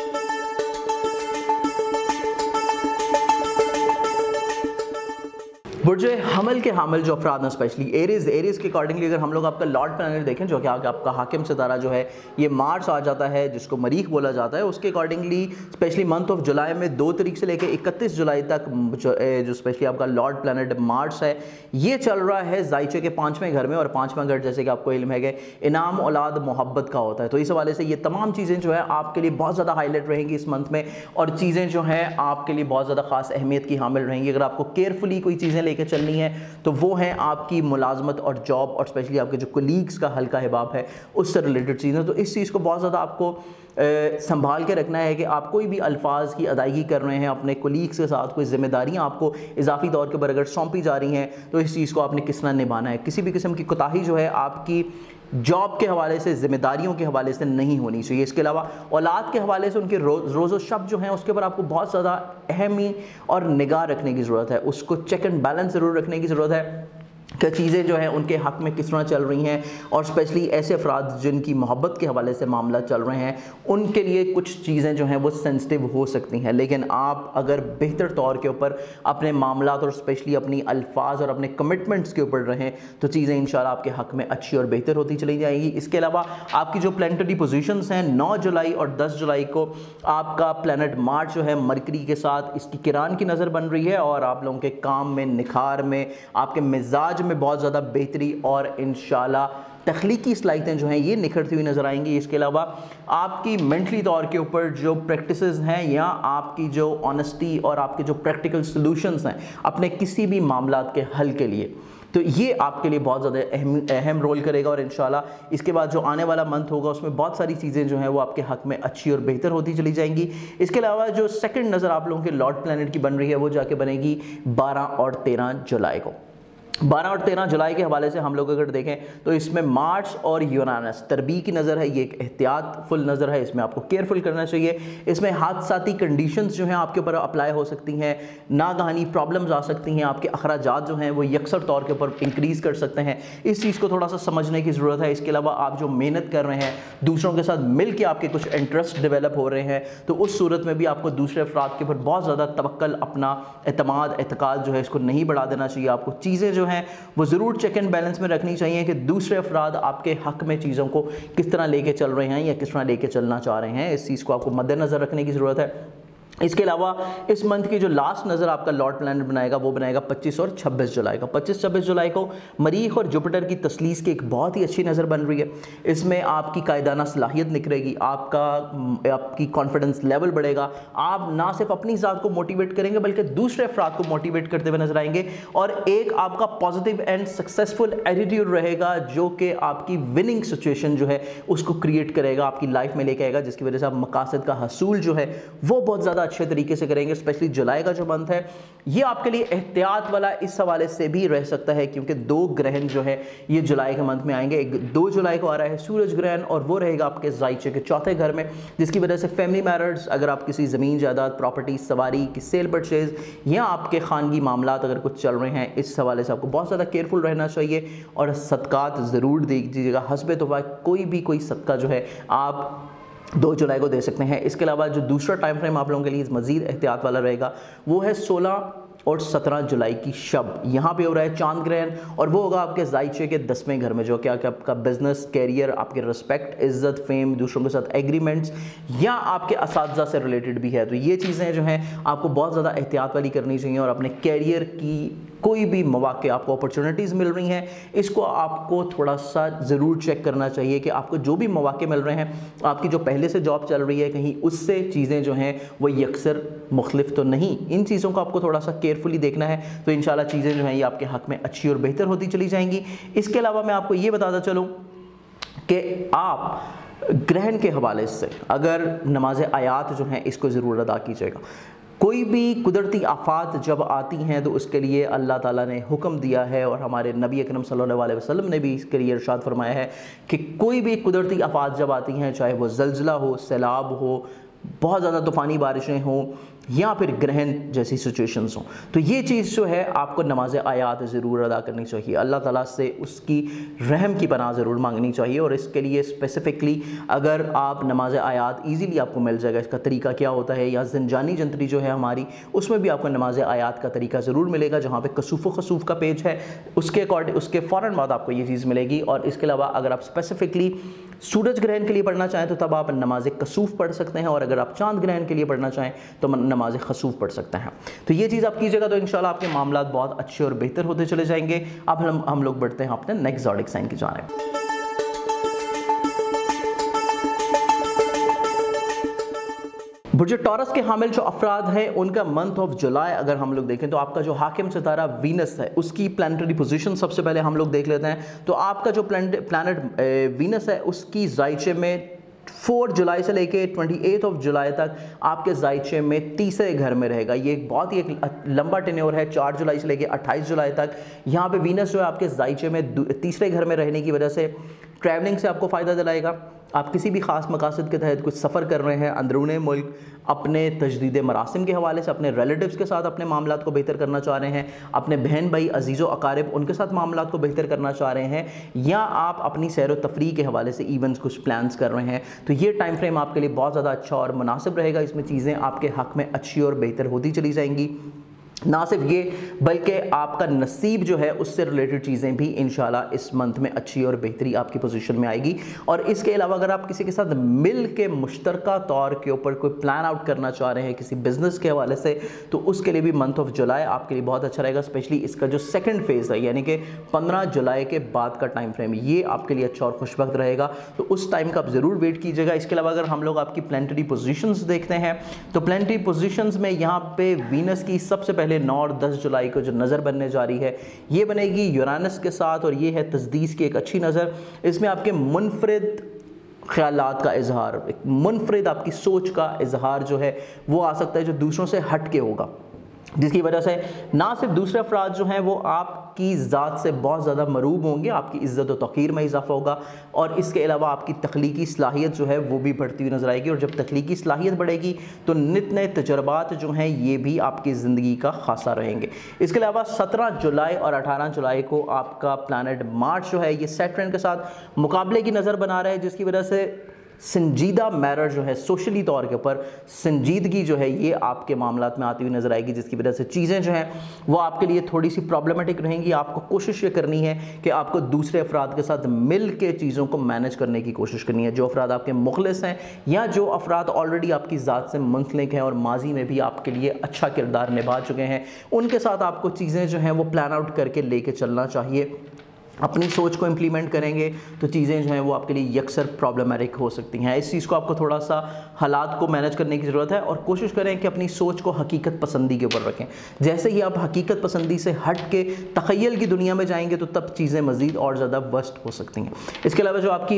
برج حمل کے حامل جو افراد ہیں اسپیشلی ایریز کے اکارڈنگلی اگر ہم لوگ آپ کا لارڈ پلانٹ دیکھیں جو کہ آپ کا حاکم ستارہ جو ہے یہ مارس آ جاتا ہے جس کو مریخ بولا جاتا ہے, اس کے accordingly specially month of July میں 2 تاریخ سے لے کے 31 جولائی تک جو اسپیشلی آپ کا لارڈ پلانٹ مارس ہے یہ چل رہا ہے زائچے کے 5ویں گھر میں. اور 5واں گھر جیسے کہ آپ کو علم ہے کہ انعام اولاد محبت کا ہوتا ہے. تو اس حوالے سے یہ تمام چیزیں جو ہے آپ کے لیے بہت زیادہ ہائی لائٹ رہیں گی اس منتھ میں, اور چیزیں جو ہیں آپ کے لیے بہت زیادہ خاص اہمیت کی حامل رہیں گی. اگر آپ کو کیئرفلی کوئی چیزیں لے کے چلنی ہے تو وہ ہیں آپ کی ملازمت اور جاب, اور اسپیشلی آپ کے جو کولیگز کا حلقہ حباب ہے اس سے ریلیٹڈ چیزیں. تو اس چیز کو بہت زیادہ آپ کو سنبھال کے رکھنا ہے کہ آپ کوئی بھی الفاظ کی ادائیگی کر رہے ہیں اپنے کولیگز کے ساتھ, کوئی ذمہ داریاں آپ کو اضافی طور کے اوپر اگر سونپی جا رہی ہیں تو اس چیز کو آپ نے کس طرح نبھانا ہے. کسی بھی قسم کی کوتاہی جو ہے آپ کی جاب کے حوالے سے, ذمہ داریوں کے حوالے سے نہیں ہونی چاہیے. اس کے علاوہ اولاد کے حوالے سے ان کے روز و شب جو ہیں اس کے اوپر آپ کو بہت زیادہ اہمی اور نگاہ رکھنے کی ضرورت ہے. اس کو چیک اینڈ بیلنس ضرور رکھنے کی ضرورت ہے کہ چیزیں جو ہیں ان کے حق میں کس طرح چل رہی ہیں. اور اسپیشلی ایسے افراد جن کی محبت کے حوالے سے معاملہ چل رہے ہیں ان کے لیے کچھ چیزیں جو ہیں وہ سینسٹیو ہو سکتی ہیں, لیکن آپ اگر بہتر طور کے اوپر اپنے معاملات اور اسپیشلی اپنی الفاظ اور اپنے کمٹمنٹس کے اوپر رہیں تو چیزیں انشاءاللہ آپ کے حق میں اچھی اور بہتر ہوتی چلی جائیں گی. اس کے علاوہ آپ کی جو پلانٹری پوزیشنز ہیں 9 جولائی اور 10 جولائی کو آپ کا پلانٹ مارس جو ہے مرکری کے ساتھ اس کی کران کی نظر بن رہی ہے, اور آپ لوگوں کے کام میں, نکھار میں, آپ کے مزاج میں بہت زیادہ بہتری اور انشاءاللہ تخلیقی صلاحیتیں جو ہیں یہ نکھرتی ہوئی نظر آئیں گی. اس کے علاوہ آپ کی مینٹلی طور کے اوپر جو پریکٹسز ہیں یا آپ کی جو آنیسٹی اور آپ کے جو پریکٹیکل سلوشنز ہیں اپنے کسی بھی معاملات کے حل کے لیے, تو یہ آپ کے لیے بہت زیادہ اہم رول کرے گا. اور انشاءاللہ اس کے بعد جو آنے والا منتھ ہوگا اس میں بہت ساری چیزیں جو ہیں وہ آپ کے حق میں اچھی اور بہتر ہوتی چلی جائیں گی. اس کے علاوہ جو سیکنڈ نظر آپ لوگوں کے لارڈ پلانٹ کی بن رہی ہے وہ جا کے بنے گی 12 اور 13 جولائی کو. 12 اور 13 جولائی کے حوالے سے ہم لوگ اگر دیکھیں تو اس میں مارس اور یورانس تربی کی نظر ہے, یہ ایک احتیاط فل نظر ہے, اس میں آپ کو کیئرفل کرنا چاہیے. اس میں حادثاتی کنڈیشنز جو ہیں آپ کے اوپر اپلائی ہو سکتی ہیں, ناگہانی پرابلمز آ سکتی ہیں, آپ کے اخراجات جو ہیں وہ یکسر طور کے اوپر انکریز کر سکتے ہیں. اس چیز کو تھوڑا سا سمجھنے کی ضرورت ہے. اس کے علاوہ آپ جو محنت کر رہے ہیں دوسروں کے ساتھ مل کے آپ کے کچھ انٹرسٹ ڈیولپ ہو رہے ہیں تو اس صورت میں بھی آپ کو دوسرے افراد کے اوپر بہت زیادہ توکل, اپنا اعتقاد جو ہے اس کو نہیں بڑھا دینا چاہیے. آپ کو چیزیں جو ہیں وہ ضرور چیک اینڈ بیلنس میں رکھنی چاہیے کہ دوسرے افراد آپ کے حق میں چیزوں کو کس طرح لے کے چل رہے ہیں یا کس طرح لے کے چلنا چاہ رہے ہیں. اس چیز کو آپ کو مد نظر رکھنے کی ضرورت ہے. اس کے علاوہ اس منتھ کی جو لاسٹ نظر آپ کا لارڈ پلانٹ بنائے گا وہ بنائے گا 25 اور 26 جولائی کا. 26 جولائی کو مریخ اور جوپیٹر کی تثلیث کی ایک بہت ہی اچھی نظر بن رہی ہے. اس میں آپ کی قائدانہ صلاحیت نکھرے گی, آپ کی کانفیڈنس لیول بڑھے گا. آپ نہ صرف اپنی ذات کو موٹیویٹ کریں گے بلکہ دوسرے افراد کو موٹیویٹ کرتے ہوئے نظر آئیں گے, اور ایک آپ کا پازیٹیو اینڈ سکسیسفل ایٹیٹیوڈ رہے گا جو کہ آپ کی وننگ سچویشن جو ہے اس کو کریٹ کرے گا, آپ کی لائف میں لے کے آئے گا, جس کی وجہ سے آپ مقاصد کا حصول جو ہے وہ بہت زیادہ اچھے طریقے سے کریں گے. اسپیشلی جولائی کا جو منتھ ہے یہ آپ کے لیے احتیاط والا اس حوالے سے بھی رہ سکتا ہے کیونکہ 2 گرہن جو ہے یہ جولائی کے منتھ میں آئیں گے. 2 جولائی کو آ رہا ہے سورج گرہن اور وہ رہے گا آپ کے زائچے کے 4تھے گھر میں, جس کی وجہ سے فیملی میٹرز, اگر آپ کسی زمین جائیداد, پراپرٹی, سواری کی سیل پرچیز یا آپ کے خانگی معاملات اگر کچھ چل رہے ہیں اس حوالے سے آپ کو بہت زیادہ کیئرفل رہنا چاہیے. اور صدقات ضرور دے دیجیے گا حسب توفیق, کوئی صدقہ جو ہے آپ 2 جولائی کو دے سکتے ہیں. اس کے علاوہ جو دوسرا ٹائم فریم آپ لوگوں کے لیے مزید احتیاط والا رہے گا وہ ہے 16 اور 17 جولائی کی شب. یہاں پہ ہو رہا ہے چاند گرہن اور وہ ہوگا آپ کے زائچے کے 10ویں گھر میں, جو کہ آپ کا بزنس, کیریئر, آپ کے رسپیکٹ, عزت, فیم, دوسروں کے ساتھ ایگریمنٹس یا آپ کے اساتذہ سے ریلیٹڈ بھی ہے. تو یہ چیزیں جو ہیں آپ کو بہت زیادہ احتیاط والی کرنی چاہیے, اور اپنے کیریئر کی کوئی بھی مواقع آپ کو اپرچونٹیز مل رہی ہیں اس کو آپ کو تھوڑا سا ضرور چیک کرنا چاہیے کہ آپ کو جو بھی مواقع مل رہے ہیں, آپ کی جو پہلے سے جاب چل رہی ہے کہیں اس سے چیزیں جو ہیں وہ یکسر مختلف تو نہیں. ان چیزوں کو آپ کو تھوڑا سا کیئرفلی دیکھنا ہے تو انشاءاللہ چیزیں جو ہیں یہ آپ کے حق میں اچھی اور بہتر ہوتی چلی جائیں گی. اس کے علاوہ میں آپ کو یہ بتاتا چلوں کہ آپ ग्रहण के हवाले से अगर नमाज आयात जो हैं इसको ज़रूर अदा कीजिएगा। कोई भी कुदरती आफात जब आती हैं तो उसके लिए अल्लाह ताला ने हुक्म दिया है और हमारे नबी अकरम सल्लल्लाहु अलैहि वसल्लम ने भी इसके लिए इरशाद फरमाया है कि कोई भी कुदरती आफात जब आती हैं, चाहे वो ज़लज़ला हो, सैलाब हो, बहुत ज़्यादा तूफ़ानी बारिशें हों या फिर ग्रहण जैसी सिचुएशंस हों, तो ये चीज़ जो है आपको नमाज आयात ज़रूर अदा करनी चाहिए। अल्लाह ताला से उसकी रहम की पनाह ज़रूर मांगनी चाहिए। और इसके लिए स्पेसिफ़िकली अगर आप नमाज आयात ईज़िली आपको मिल जाएगा, इसका तरीका क्या होता है, या ज़िंजानी जंतरी जो है हमारी, उसमें भी आपको नमाज आयात का तरीका ज़रूर मिलेगा, जहाँ पे कसूफ़ व खसूफ़ का पेज है उसके अकॉर्डिंग उसके फ़ौरन बाद आपको ये चीज़ मिलेगी। और इसके अलावा अगर आप स्पेसिफ़िकली सूरज ग्रहण के लिए पढ़ना चाहें तो तब आप नमाज कसूफ़ पढ़ सकते हैं, और अगर आप चाँद ग्रहण के लिए पढ़ना चाहें तो नमाज खसूफ़ पढ़ सकते हैं। तो ये चीज़ आप कीजिएगा तो इंशाल्लाह आपके मामलात बहुत अच्छे और बेहतर होते चले जाएंगे। अब हम लोग बढ़ते हैं अपने नेक्स्ट ज़ोडिक साइन की जानिब। बुर्ज टॉरस के हामिल जो अफराद हैं उनका मंथ ऑफ जुलाई अगर हम लोग देखें तो आपका जो हाकिम सितारा वीनस है उसकी प्लानिटरी पोजीशन सबसे पहले हम लोग देख लेते हैं। तो आपका जो प्लानट वीनस है उसकी ज़ाइचे में 4 जुलाई से लेके 28 ऑफ जुलाई तक आपके ज़ाइचे में तीसरे घर में रहेगा। ये बहुत ही एक लंबा टेन्योर है, 4 जुलाई से लेके 28 जुलाई तक। यहाँ पे वीनस जो है आपके ज़ाइचे में तीसरे घर में रहने की वजह से ट्रैवलिंग से आपको फ़ायदा दिलाएगा। आप किसी भी ख़ास मकासद के तहत कुछ सफ़र कर रहे हैं अंदरूने मुल्क, अपने तजदीद मरासिम के हवाले से अपने रिलेटिव्स के साथ अपने मामलात को बेहतर करना चाह रहे हैं, अपने बहन भाई अजीज़ व अकारिब उनके साथ मामलात को बेहतर करना चाह रहे हैं, या आप अपनी सैर व तफरीह के हवाले से इवेंट्स कुछ प्लान्स कर रहे हैं, तो ये टाइम फ्रेम आपके लिए बहुत ज़्यादा अच्छा और मुनासिब रहेगा। इसमें चीज़ें आपके हक़ में अच्छी और बेहतर होती चली जाएंगी। ना सिर्फ ये बल्कि आपका नसीब जो है उससे रिलेटेड चीज़ें भी इंशाल्लाह इस मंथ में अच्छी और बेहतरी आपकी पोजीशन में आएगी। और इसके अलावा अगर आप किसी के साथ मिल के मुश्तरका तौर के ऊपर कोई प्लान आउट करना चाह रहे हैं किसी बिज़नेस के हवाले से, तो उसके लिए भी मंथ ऑफ जुलाई आपके लिए बहुत अच्छा रहेगा। स्पेशली इसका जो सेकंड फेज़ है यानी कि 15 जुलाई के बाद का टाइम फ्रेम, ये आपके लिए अच्छा और खुशबख्त रहेगा। तो उस टाइम का आप ज़रूर वेट कीजिएगा। इसके अलावा अगर हम लोग आपकी प्लानिटरी पोजीशंस देखते हैं तो प्लानिटरी पोजीशंस में यहाँ पे वीनस की सबसे पहले 9 और 10 जुलाई को जो नज़र बनने जा रही है ये बनेगी यूरानस के साथ, और ये है तस्दीस की एक अच्छी नज़र। इसमें आपके मुनफरिद ख्यालात का इजहार, एक मुनफरिद आपकी सोच का इजहार जो है वो आ सकता है जो दूसरों से हट के होगा, जिसकी वजह से ना सिर्फ दूसरे अफराद जो हैं वो आपकी ज़ात से बहुत ज़्यादा मरूब होंगे, आपकी इज़्ज़त व तौक़ीर में इजाफा होगा, और इसके अलावा आपकी तख्लीकी सलाहियत जो है वो भी बढ़ती हुई नज़र आएगी। और जब तख्लीकी सलाहियत बढ़ेगी तो नित नए तजर्बात जो हैं ये भी आपकी ज़िंदगी का खासा रहेंगे। इसके अलावा 17 जुलाई और 18 जुलाई को आपका प्लानट मार्स जो है ये सैटर्न के साथ मुकाबले की नज़र बना रहा है, जिसकी वजह से संजीदा मैटर जो है सोशली तौर के ऊपर संजीदगी जो है ये आपके मामलात में आती हुई नज़र आएगी, जिसकी वजह से चीज़ें जो हैं वो आपके लिए थोड़ी सी प्रॉब्लमेटिक रहेंगी। आपको कोशिश ये करनी है कि आपको दूसरे अफराद के साथ मिल के चीज़ों को मैनेज करने की कोशिश करनी है। जो अफराद आपके मुखलिस हैं या जो अफराद ऑलरेडी आपकी ज़ात से मुंसलिक हैं और माजी में भी आपके लिए अच्छा किरदार निभा चुके हैं, उनके साथ आपको चीज़ें जो हैं वो प्लान आउट करके लेके चलना चाहिए। अपनी सोच को इम्प्लीमेंट करेंगे तो चीज़ें जो हैं वो आपके लिए यकसर प्रॉब्लमेटिक हो सकती हैं। इस चीज़ को आपको थोड़ा सा हालात को मैनेज करने की ज़रूरत है, और कोशिश करें कि अपनी सोच को हकीकत पसंदी के ऊपर रखें। जैसे ही आप हकीकत पसंदी से हट के तख़य्युल की दुनिया में जाएंगे तो तब चीज़ें मज़ीद और ज़्यादा वर्स्ट हो सकती हैं। इसके अलावा जो आपकी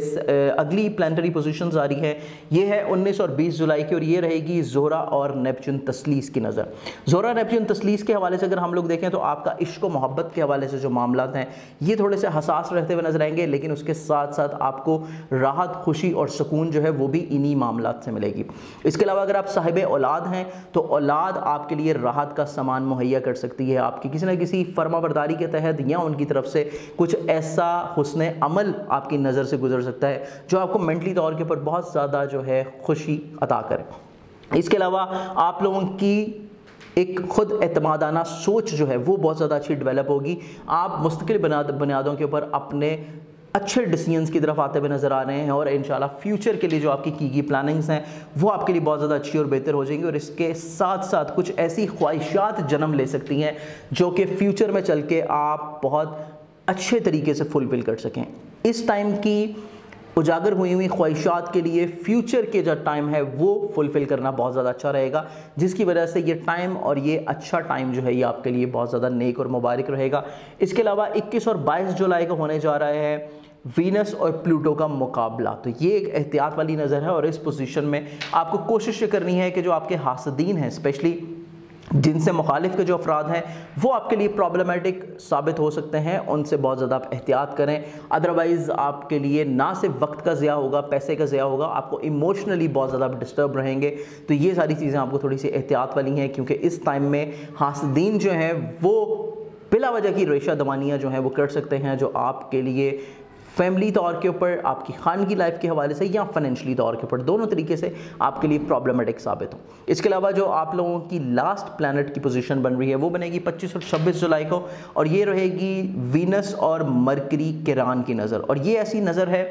अगली प्लानिटरी पोजीशंस आ रही है ये है 19 और 20 जुलाई की, और ये रहेगी ज़ोहरा और नेपच्यून तस्लीस की नज़र। ज़ोहरा नेपच्यून तस्लीस के हवाले से अगर हम लोग देखें तो आपका इश्क व मोहब्बत के हवाले से जो मामलात हैं ये थोड़े से हसास रहते हुए नजर आएंगे, लेकिन उसके साथ साथ आपको राहत, खुशी और सुकून जो है वो भी इन्हीं मामलात से मिलेगी। इसके अलावा अगर आप साहिब औलाद हैं तो औलाद आपके लिए राहत का सामान मुहैया कर सकती है। आपकी किसी न किसी फर्माबरदारी के तहत या उनकी तरफ से कुछ ऐसा हुस्न अमल आपकी नज़र से गुजर सकता है जो आपको मेंटली तौर के ऊपर बहुत ज़्यादा जो है खुशी अता करे। इसके अलावा आप लोगों की एक खुद एतमादाना सोच जो है वो बहुत ज़्यादा अच्छी डेवलप होगी। आप मुस्तकिल बुनियादों के ऊपर अपने अच्छे डिसीजंस की तरफ आते हुए नज़र आ रहे हैं, और इंशाल्लाह फ्यूचर के लिए जो आपकी की प्लानिंग्स हैं वो आपके लिए बहुत ज़्यादा अच्छी और बेहतर हो जाएंगी। और इसके साथ साथ कुछ ऐसी ख्वाहिशात जन्म ले सकती हैं जो कि फ्यूचर में चल के आप बहुत अच्छे तरीके से फुलफिल कर सकें। इस टाइम की उजागर हुई ख्वाहिशात के लिए फ्यूचर के जो टाइम है वो फुलफ़िल करना बहुत ज़्यादा अच्छा रहेगा, जिसकी वजह से ये टाइम और ये अच्छा टाइम जो है ये आपके लिए बहुत ज़्यादा नेक और मुबारक रहेगा। इसके अलावा 21 और 22 जुलाई को होने जा रहा है وینس اور پلوٹو کا مقابلہ، تو یہ ایک احتیاط والی نظر ہے، اور اس پوزیشن میں آپ کو کوشش یہ کرنی ہے کہ جو آپ کے حاسدین ہیں، اسپیشلی جن سے مخالف کے جو افراد ہیں وہ آپ کے لیے پرابلمٹک ثابت ہو سکتے ہیں، ان سے بہت زیادہ آپ احتیاط کریں، ادروائز آپ کے لیے نہ صرف وقت کا ضیاع ہوگا، پیسے کا ضیاع ہوگا، آپ کو ایموشنلی بہت زیادہ ڈسٹرب رہیں گے۔ تو یہ ساری چیزیں آپ کو تھوڑی سی احتیاط والی ہیں، کیونکہ اس ٹائم میں حاسدین جو ہیں وہ بلا وجہ کی ریشہ دمانیاں جو ہیں وہ کر سکتے ہیں، جو آپ کے لیے فیملی طور کے اوپر، آپ کی خانگی لائف کے حوالے سے یا فائنینشلی طور کے اوپر دونوں طریقے سے آپ کے لیے پرابلمٹک ثابت ہوں۔ اس کے علاوہ جو آپ لوگوں کی لاسٹ پلانٹ کی پوزیشن بن رہی ہے وہ بنے گی 25 اور 26 جولائی کو، اور یہ رہے گی وینس اور مرکری کیران کی نظر، اور یہ ایسی نظر ہے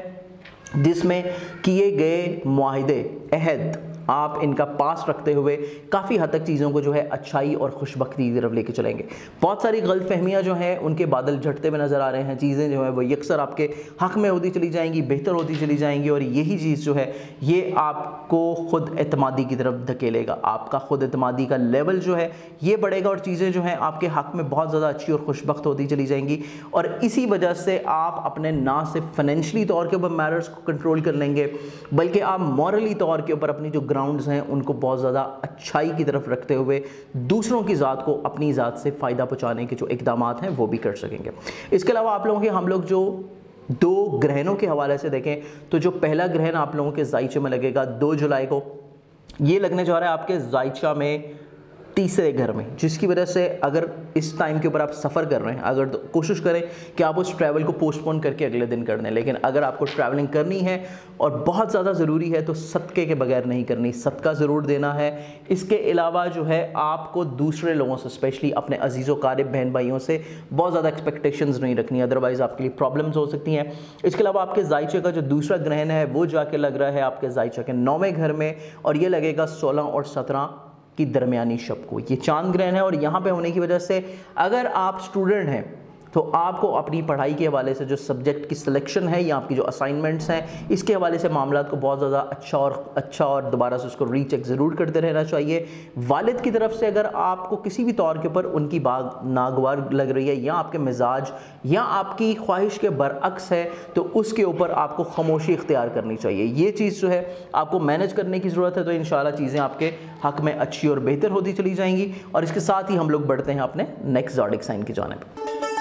جس میں کیے گئے معاہدے، عہد، آپ ان کا پاس رکھتے ہوئے کافی حد تک چیزوں کو جو ہے اچھائی اور خوشبختی کی طرف لے کے چلیں گے۔ بہت ساری غلط فہمیاں جو ہیں ان کے بادل جھٹتے ہوئے نظر آ رہے ہیں، چیزیں جو ہیں وہ یکسر آپ کے حق میں ہوتی چلی جائیں گی، بہتر ہوتی چلی جائیں گی، اور یہی چیز جو ہے یہ آپ کو خود اعتمادی کی طرف دھکیلے گا، آپ کا خود اعتمادی کا لیول جو ہے یہ بڑھے گا، اور چیزیں جو ہیں آپ کے حق میں بہت زیادہ اچھی اور خوشبخت ہوتی چلی جائیں گی، اور اسی وجہ سے آپ اپنے نہ صرف فائنینشلی طور کے اوپر میٹرز کو کنٹرول کر لیں گے، بلکہ آپ مورلی طور کے اوپر اپنی جو گراؤنڈز ہیں ان کو بہت زیادہ اچھائی کی طرف رکھتے ہوئے دوسروں کی ذات کو اپنی ذات سے فائدہ پہنچانے کے جو اقدامات ہیں وہ بھی کر سکیں گے۔ اس کے علاوہ آپ لوگوں کے ہم لوگ جو دو گرہنوں کے حوالے سے دیکھیں تو جو پہلا گرہن آپ لوگوں کے زائچے میں لگے گا 2 جولائی کو، یہ لگنے جا رہا ہے آپ کے زائچہ میں تیسرے گھر میں، جس کی وجہ سے اگر اس ٹائم کے اوپر آپ سفر کر رہے ہیں، اگر کوشش کریں کہ آپ اس ٹریول کو پوسٹ پون کر کے اگلے دن کر دیں، لیکن اگر آپ کو ٹریولنگ کرنی ہے اور بہت زیادہ ضروری ہے تو صدقے کے بغیر نہیں کرنی، صدقہ ضرور دینا ہے۔ اس کے علاوہ جو ہے آپ کو دوسرے لوگوں سے، اسپیشلی اپنے عزیز و قارب بہن بھائیوں سے بہت زیادہ ایکسپیکٹیشنز نہیں رکھنی، ادروائز آپ کے لیے پرابلمز ہو سکتی ہیں۔ اس کے علاوہ آپ کے زائچے کا جو دوسرا گرہن ہے وہ جا کے لگ رہا ہے آپ کے زائچہ کے 9ویں گھر میں، اور یہ لگے گا 16 اور 17 کی درمیانی شب کو۔ یہ چاند گرہن ہے، اور یہاں پہ ہونے کی وجہ سے اگر آپ اسٹوڈنٹ ہیں تو آپ کو اپنی پڑھائی کے حوالے سے جو سبجیکٹ کی سلیکشن ہے یا آپ کی جو اسائنمنٹس ہیں اس کے حوالے سے معاملات کو بہت زیادہ اچھا اور دوبارہ سے اس کو ری چیک ضرور کرتے رہنا چاہیے۔ والد کی طرف سے اگر آپ کو کسی بھی طور کے اوپر ان کی بات ناگوار لگ رہی ہے یا آپ کے مزاج یا آپ کی خواہش کے برعکس ہے تو اس کے اوپر آپ کو خاموشی اختیار کرنی چاہیے۔ یہ چیز جو ہے آپ کو مینج کرنے کی ضرورت ہے، تو انشاءاللہ چیزیں آپ کے حق میں اچھی اور بہتر ہوتی چلی جائیں گی۔ اور اس کے ساتھ ہی ہم لوگ بڑھتے ہیں اپنے نیکسٹ زوڈک سائن کی جانب۔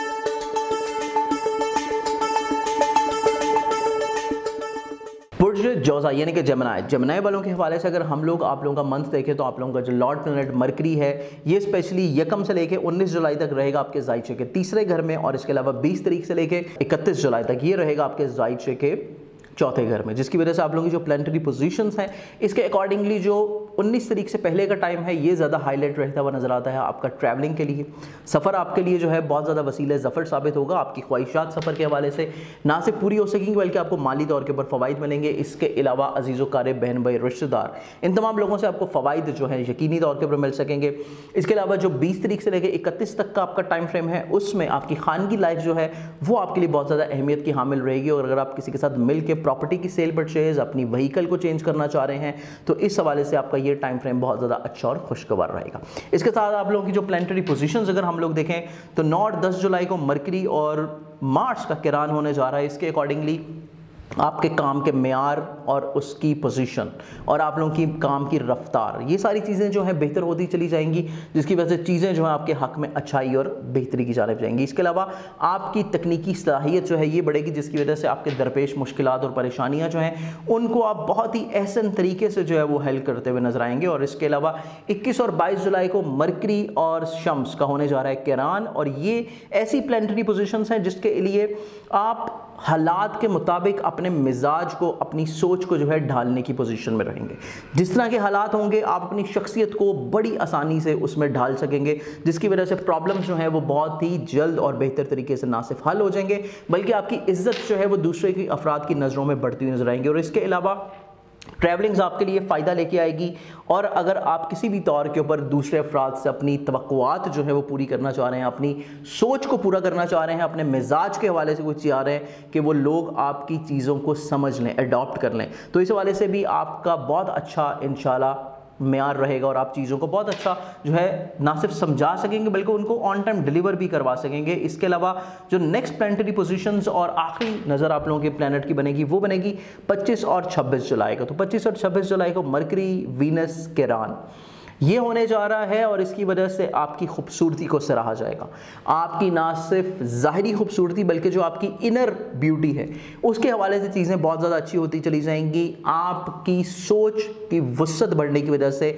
برج جوزا یعنی کہ جمنائی والوں کے حوالے سے اگر ہم لوگ آپ لوگوں کا منتھ دیکھیں تو آپ لوگوں کا جو لارڈ پلانٹ مرکری ہے یہ اسپیشلی 1 سے لے کے 19 جولائی تک رہے گا آپ کے زائچے کے تیسرے گھر میں، اور اس کے علاوہ 20 تاریخ سے لے کے 31 جولائی تک یہ رہے گا آپ کے زائچے کے چوتھے گھر میں، جس کی وجہ سے آپ لوگوں کی جو پلانٹری پوزیشنز ہیں اس کے اکارڈنگلی جو 19 تاریخ سے پہلے کا ٹائم ہے یہ زیادہ ہائی لائٹ رہتا ہوا نظر آتا ہے آپ کا ٹریولنگ کے لیے۔ سفر آپ کے لیے جو ہے بہت زیادہ وسیلہ ظفر ثابت ہوگا، آپ کی خواہشات سفر کے حوالے سے نہ صرف پوری ہو سکیں گی بلکہ آپ کو مالی طور کے اوپر فوائد ملیں گے۔ اس کے علاوہ عزیز و قارب بہن بھائی رشتہ دار ان تمام لوگوں سے آپ کو فوائد جو ہیں یقینی طور کے اوپر مل سکیں گے۔ اس کے علاوہ جو 20 تاریخ سے لے کے 31 تک کا آپ کا ٹائم فریم ہے اس میں آپ کی خانگی لائف جو ہے وہ آپ کے لیے بہت زیادہ اہمیت کی حامل رہے گی، اور اگر آپ کسی کے ساتھ مل کے پراپرٹی کی سیل پرچیز، اپنی وہیکل کو چینج کرنا چاہ رہے ہیں تو اس حوالے سے آپ کا یہ ٹائم فریم بہت زیادہ اچھا اور خوشگوار رہے گا۔ اس کے ساتھ آپ لوگوں کی جو پلانٹری پوزیشنز اگر ہم لوگ دیکھیں تو 9 اور 10 جولائی کو مرکری اور مارس کا کران ہونے جا رہا ہے، اس کے اکارڈنگلی آپ کے کام کے معیار اور اس کی پوزیشن اور آپ لوگوں کی کام کی رفتار یہ ساری چیزیں جو ہیں بہتر ہوتی چلی جائیں گی، جس کی وجہ سے چیزیں جو ہیں آپ کے حق میں اچھائی اور بہتری کی جانب جائیں گی۔ اس کے علاوہ آپ کی تکنیکی صلاحیت جو ہے یہ بڑھے گی، جس کی وجہ سے آپ کے درپیش مشکلات اور پریشانیاں جو ہیں ان کو آپ بہت ہی احسن طریقے سے جو ہے وہ حل کرتے ہوئے نظر آئیں گے۔ اور اس کے علاوہ 21 اور 22 جولائی کو مرکری اور شمس کا ہونے جا رہا ہے کران، اور یہ ایسی پلانٹری پوزیشنز ہیں جس کے لیے آپ حالات کے مطابق اپنے مزاج کو اپنی سوچ کو جو ہے ڈھالنے کی پوزیشن میں رہیں گے۔ جس طرح کے حالات ہوں گے آپ اپنی شخصیت کو بڑی آسانی سے اس میں ڈھال سکیں گے، جس کی وجہ سے پرابلمز جو ہیں وہ بہت ہی جلد اور بہتر طریقے سے نہ صرف حل ہو جائیں گے بلکہ آپ کی عزت جو ہے وہ دوسرے کی افراد کی نظروں میں بڑھتی ہوئی نظر آئیں گے۔ اور اس کے علاوہ ٹریولنگز آپ کے لیے فائدہ لے کے آئے گی، اور اگر آپ کسی بھی طور کے اوپر دوسرے افراد سے اپنی توقعات جو ہے وہ پوری کرنا چاہ رہے ہیں، اپنی سوچ کو پورا کرنا چاہ رہے ہیں، اپنے مزاج کے حوالے سے کچھ چاہ رہے ہیں کہ وہ لوگ آپ کی چیزوں کو سمجھ لیں، اڈاپٹ کر لیں، تو اس حوالے سے بھی آپ کا بہت اچھا انشاءاللہ मेयार रहेगा और आप चीज़ों को बहुत अच्छा जो है ना सिर्फ समझा सकेंगे बल्कि उनको ऑन टाइम डिलीवर भी करवा सकेंगे। इसके अलावा जो नेक्स्ट प्लैनेटरी पोजीशंस और आखिरी नज़र आप लोगों के प्लैनेट की बनेगी वो बनेगी 25 और 26 जुलाई को। तो 25 और 26 जुलाई को मरकरी, वीनस, केरान ये होने जा रहा है और इसकी वजह से आपकी खूबसूरती को सराहा जाएगा। आपकी ना सिर्फ ज़ाहिरी खूबसूरती बल्कि जो आपकी इनर ब्यूटी है उसके हवाले से चीज़ें बहुत ज़्यादा अच्छी होती चली जाएंगी। आपकी सोच की वुसअत बढ़ने की वजह से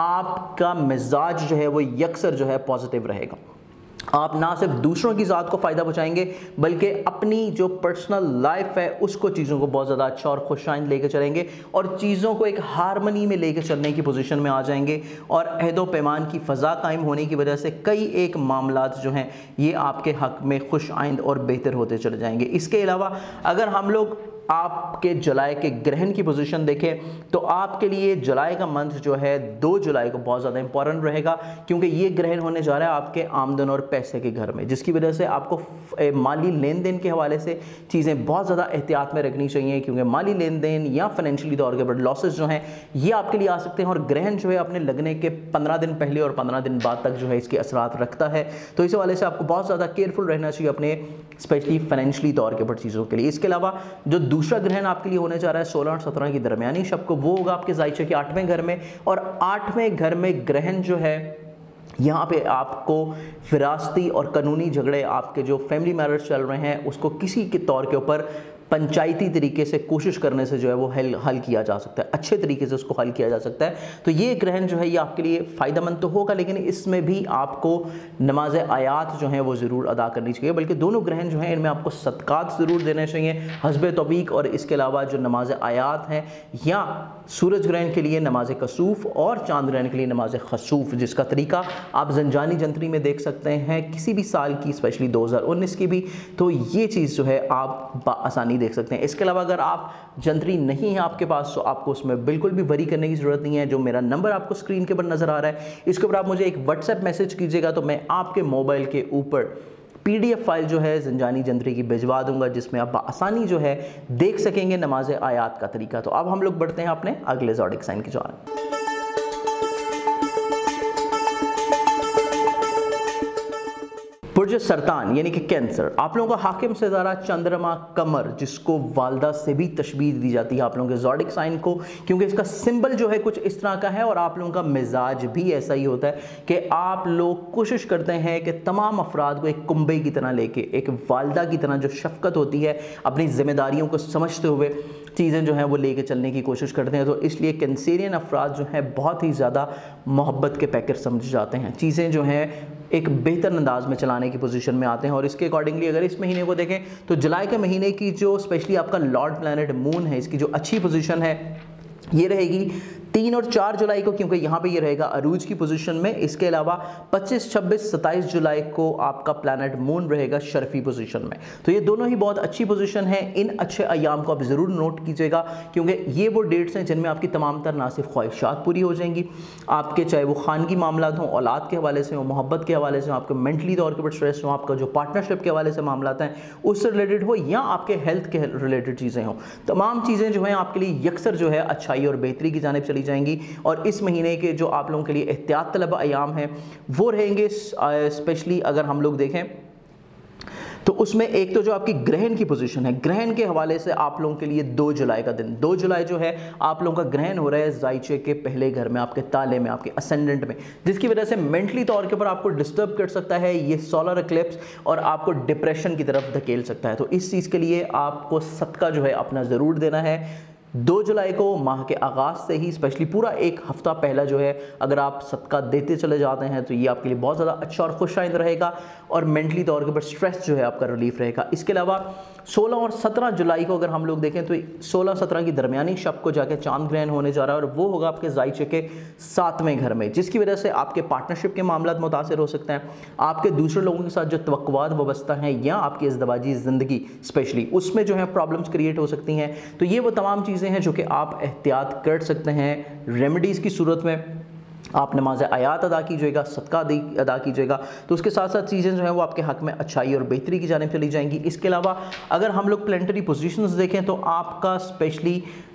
आपका मिजाज जो है वो यकसर जो है पॉजिटिव रहेगा। आप ना सिर्फ दूसरों की ज़ात को फ़ायदा पहुँचाएंगे बल्कि अपनी जो पर्सनल लाइफ है उसको चीज़ों को बहुत ज़्यादा अच्छा और खुशाइंद लेकर चलेंगे और चीज़ों को एक हारमनी में लेकर चलने की पोजीशन में आ जाएंगे और अहद व पैमान की फ़ज़ा कायम होने की वजह से कई एक मामलात जो हैं ये आपके हक़ में खुशाइंद और बेहतर होते चले जाएंगे। इसके अलावा अगर हम लोग आपके जुलाई के ग्रहण की पोजीशन देखें तो आपके लिए जुलाई का मंथ जो है 2 जुलाई को बहुत ज़्यादा इंपॉर्टेंट रहेगा क्योंकि ये ग्रहण होने जा रहा है आपके आमदन और पैसे के घर में, जिसकी वजह से आपको माली लेन देन के हवाले से चीज़ें बहुत ज़्यादा एहतियात में रखनी चाहिए क्योंकि माली लेन देन या फाइनेंशियली तौर के ऊपर लॉसेस जो हैं ये आपके लिए आ सकते हैं और ग्रहण जो है अपने लगने के 15 दिन पहले और 15 दिन बाद तक जो है इसके असरात रखता है। तो इस हवाले से आपको बहुत ज़्यादा केयरफुल रहना चाहिए अपने स्पेशली फाइनेंशियली तौर के ऊपर चीज़ों के लिए। इसके अलावा जो दूसरा ग्रहण आपके लिए होने जा रहा है 16 और 17 की दरमियानी शब को वो होगा आपके ज़ायचे के 8वें घर में और 8वें घर में ग्रहण जो है यहाँ पे आपको विरासती और कानूनी झगड़े आपके जो फैमिली मैटर्स चल रहे हैं उसको किसी के तौर के ऊपर पंचायती तरीके से कोशिश करने से जो है वो हल किया जा सकता है, अच्छे तरीके से उसको हल किया जा सकता है। तो ये ग्रहण जो है ये आपके लिए फ़ायदेमंद तो होगा लेकिन इसमें भी आपको नमाज आयात जो है वो ज़रूर अदा करनी चाहिए, बल्कि दोनों ग्रहण जो हैं इनमें आपको सदक़ात ज़रूर देने चाहिए हस्ब तौफ़ीक़। और इसके अलावा जो नमाज आयात हैं या सूरज ग्रहण के लिए नमाज कसूफ़ और चांद ग्रहण के लिए नमाज खसूफ़, जिसका तरीका आप ज़ंजानी जंतरी में देख सकते हैं किसी भी साल की, स्पेशली 2019 की भी, तो ये चीज़ जो है आप आसानी देख सकते हैं। इसके अलावा अगर आप जंतरी नहीं है आपके पास तो आपको उसमें बिल्कुल भी वरी करने की ज़रूरत नहीं है। जो मेरा नंबर आपको स्क्रीन के ऊपर नज़र आ रहा है इसके ऊपर आप मुझे एक व्हाट्सएप मैसेज कीजिएगा तो मैं आपके मोबाइल के ऊपर PDF फाइल जो है ज़ंजानी जंतरी की भिजवा दूंगा जिसमें आप आसानी जो है देख सकेंगे नमाज आयात का तरीका। तो अब हम लोग बढ़ते हैं अपने अगले ज़ोडिक साइन की जानब। बुर्ज सरतान यानी कि कैंसर, आप लोगों का हाकिम से ज़रा चंद्रमा कमर, जिसको वालदा से भी तशबीह दी जाती है आप लोगों के ज़ोडिक साइन को, क्योंकि इसका सिंबल जो है कुछ इस तरह का है और आप लोगों का मिजाज भी ऐसा ही होता है कि आप लोग कोशिश करते हैं कि तमाम अफराद को एक कुंबे की तरह लेके, एक वालदा की तरह जो शफकत होती है अपनी ज़िम्मेदारियों को समझते हुए चीज़ें जो हैं वो लेके चलने की कोशिश करते हैं। तो इसलिए कैंसेरियन अफराद जो हैं बहुत ही ज़्यादा मोहब्बत के पैकर समझे जाते हैं, चीज़ें जो हैं एक बेहतर अंदाज में चलाने की पोजीशन में आते हैं। और इसके अकॉर्डिंगली अगर इस महीने को देखें तो जुलाई के महीने की जो स्पेशली आपका लॉर्ड प्लैनेट मून है इसकी जो अच्छी पोजीशन है ये रहेगी 3 और 4 जुलाई को, क्योंकि यहाँ पे ये रहेगा अरूज की पोजीशन में। इसके अलावा 25, 26, 27 जुलाई को आपका प्लैनेट मून रहेगा शर्फी पोजीशन में। तो ये दोनों ही बहुत अच्छी पोजीशन है। इन अच्छे अयाम को आप ज़रूर नोट कीजिएगा क्योंकि ये वो डेट्स हैं जिनमें आपकी तमाम तर ना सिर्फ ख्वाहिशात पूरी हो जाएंगी, आपके चाहे वो खानगी मामलात हों, औलाद के हवाले से हों, मोहब्बत के हवाले से हों, आपके मेंटली तौर के ऊपर स्ट्रेस हो, आपका जो पार्टनरशिप के हवाले से मामलात हैं उससे रिलेटेड हो या आपके हेल्थ के रिलेटेड चीज़ें हों, तमाम चीज़ें जो हैं आपके लिए यकसर जो है अच्छाई और बेहतरी की जानिब चली जाएंगी। और इस महीने के जो आप लोगों के लिए एहतियात तलब अयाम हैं वो रहेंगे स्पेशली अगर हम लोग देखें तो उसमें एक तो जो आपकी ग्रहण की पोजीशन है, ग्रहण के हवाले से आप लोगों के लिए 2 जुलाई का दिन, 2 जुलाई जो है आप लोगों का ग्रहण हो रहा है ज़ायचे के पहले घर में, आपके ताले में, आपके असेंडेंट में, जिसकी वजह से मेंटली तौर के ऊपर आपको डिस्टर्ब कर सकता है ये सोलर इक्लिप्स और आपको डिप्रेशन की तरफ धकेल सकता है। तो इस चीज़ के लिए आपको सदका जो है अपना ज़रूर देना है। 2 जुलाई को माह के आगाज़ से ही स्पेशली पूरा एक हफ़्ता पहला जो है अगर आप सदका देते चले जाते हैं तो ये आपके लिए बहुत ज़्यादा अच्छा और खुशाइंद रहेगा और मेंटली तौर के ऊपर स्ट्रेस जो है आपका रिलीफ रहेगा। इसके अलावा 16 और 17 जुलाई को अगर हम लोग देखें तो 16-17 की दरमियानी शब को जाकर चांद ग्रहण होने जा रहा है और वो होगा आपके ज़ायचे के 7वें घर में, जिसकी वजह से आपके पार्टनरशिप के मामलात मुतासिर हो सकते हैं, आपके दूसरे लोगों के साथ जो तवक्कुआत वाबस्ता हैं या आपकी इज़्दिवाजी ज़िंदगी स्पेशली उसमें जो है प्रॉब्लम्स क्रिएट हो सकती हैं। तो ये वो तमाम चीज़ें हैं जो कि आप एहतियात कर सकते हैं। रेमेडीज़ की सूरत में आप नमाज आयात अदा कीजिएगा, सदका अदा कीजिएगा, तो उसके साथ साथ चीज़ें जो हैं वो आपके हक़ में अच्छाई और बेहतरी की जानिब चली जाएंगी। इसके अलावा अगर हम लोग प्लैनेटरी पोजीशंस देखें तो आपका स्पेशली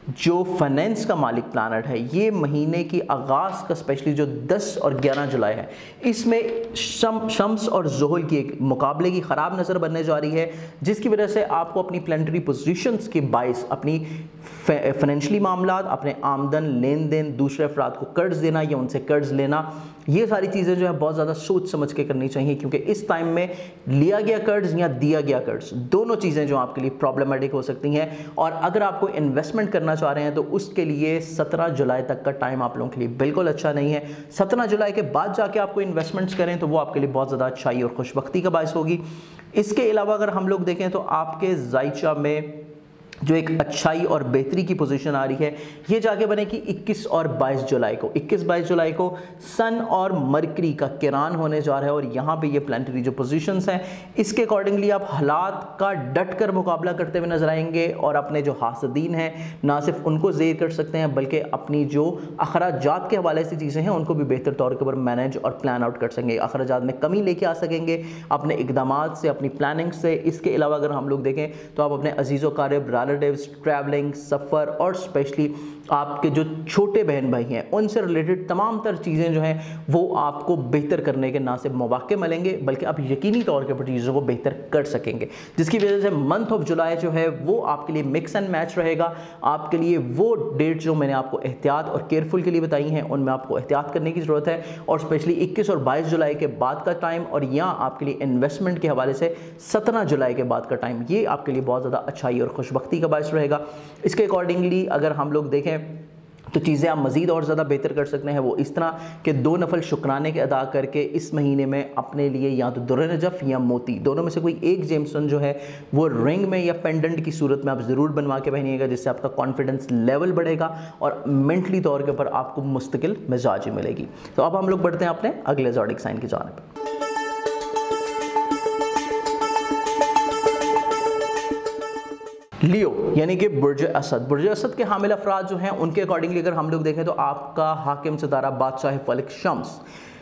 जो फाइनेंस का मालिक प्लैनेट है, ये महीने की आगाज़ का स्पेशली जो 10 और 11 जुलाई है, इसमें शम्स और ज़ुहल की एक मुकाबले की ख़राब नज़र बनने जा रही है, जिसकी वजह से आपको अपनी प्लानिटरी पोजीशंस के बाइस अपनी फाइनेंशियली मामलात, अपने आमदन, लेन देन, दूसरे अफराद को कर्ज देना या उनसे कर्ज लेना, ये सारी चीज़ें जो है बहुत ज़्यादा सोच समझ के करनी चाहिए, क्योंकि इस टाइम में लिया गया कर्ज या दिया गया कर्ज दोनों चीज़ें जो आपके लिए प्रॉब्लमेटिक हो सकती हैं। और अगर आपको इन्वेस्टमेंट करना चाह रहे हैं तो उसके लिए 17 जुलाई तक का टाइम आप लोगों के लिए बिल्कुल अच्छा नहीं है। 17 जुलाई के बाद जाके आपको इन्वेस्टमेंट्स करें तो वो आपके लिए बहुत ज़्यादा अच्छाई और खुशबख्ती का बायस होगी। इसके अलावा अगर हम लोग देखें तो आपके ज़ाइचा में जो एक अच्छाई और बेहतरी की पोजीशन आ रही है, ये जाके बनेगी 21 और 22 जुलाई को। 21-22 जुलाई को सन और मरकरी का किरान होने जा रहा है और यहाँ पे ये प्लानिटरी जो पोजीशंस हैं, इसके अकॉर्डिंगली आप हालात का डट कर मुकाबला करते हुए नजर आएंगे और अपने जो हासदीन हैं ना सिर्फ उनको ज़ेर कर सकते हैं, बल्कि अपनी जो अखराजात के हवाले से चीज़ें हैं उनको भी बेहतर तौर के ऊपर मैनेज और प्लान आउट कर सकेंगे, अखराजात में कमी लेके आ सकेंगे अपने इकदामात से, अपनी प्लानिंग से। इसके अलावा अगर हम लोग देखें तो आप अपने अजीज़ व क़ारिब, ट्रैवलिंग, सफ़र और स्पेशली आपके जो छोटे बहन भाई हैं उनसे रिलेटेड तमाम तर चीज़ें जो हैं वो आपको बेहतर करने के ना सिर्फ मौके मिलेंगे बल्कि आप यकीनी तौर के ऊपर चीज़ों को बेहतर कर सकेंगे, जिसकी वजह से मंथ ऑफ जुलाई जो है वो आपके लिए मिक्स एंड मैच रहेगा। आपके लिए वो डेट जो मैंने आपको एहतियात और केयरफुल के लिए बताई हैं उनमें आपको एहतियात करने की ज़रूरत है, और स्पेशली 21 और 22 जुलाई के बाद का टाइम और यहाँ आपके लिए इन्वेस्टमेंट के हवाले से 17 जुलाई के बाद का टाइम, ये आपके लिए बहुत ज़्यादा अच्छाई और खुशबख्ती का बायस रहेगा। इसके अकॉर्डिंगली अगर हम लोग देखें तो चीज़ें आप मज़ीद और ज़्यादा बेहतर कर सकते हैं, वो इस तरह के 2 नफल शुक्राने के अदा करके इस महीने में अपने लिए या तो दुर्र नजफ़ या मोती दोनों में से कोई एक जेमस्टोन जो है वो रिंग में या पेंडेंट की सूरत में आप ज़रूर बनवा के पहनिएगा, जिससे आपका कॉन्फिडेंस लेवल बढ़ेगा और मेंटली तौर के ऊपर आपको मुस्तकिल मिजाजी मिलेगी। तो अब हम लोग बढ़ते हैं अपने अगले ज़ोडिक साइन की जानिब। लियो यानी कि बुर्ज असद। बुर्ज असद के हामिल अफराद जो हैं उनके अकॉर्डिंगली अगर हम लोग देखें तो आपका हाकिम सितारा बादशाह फलक शम्स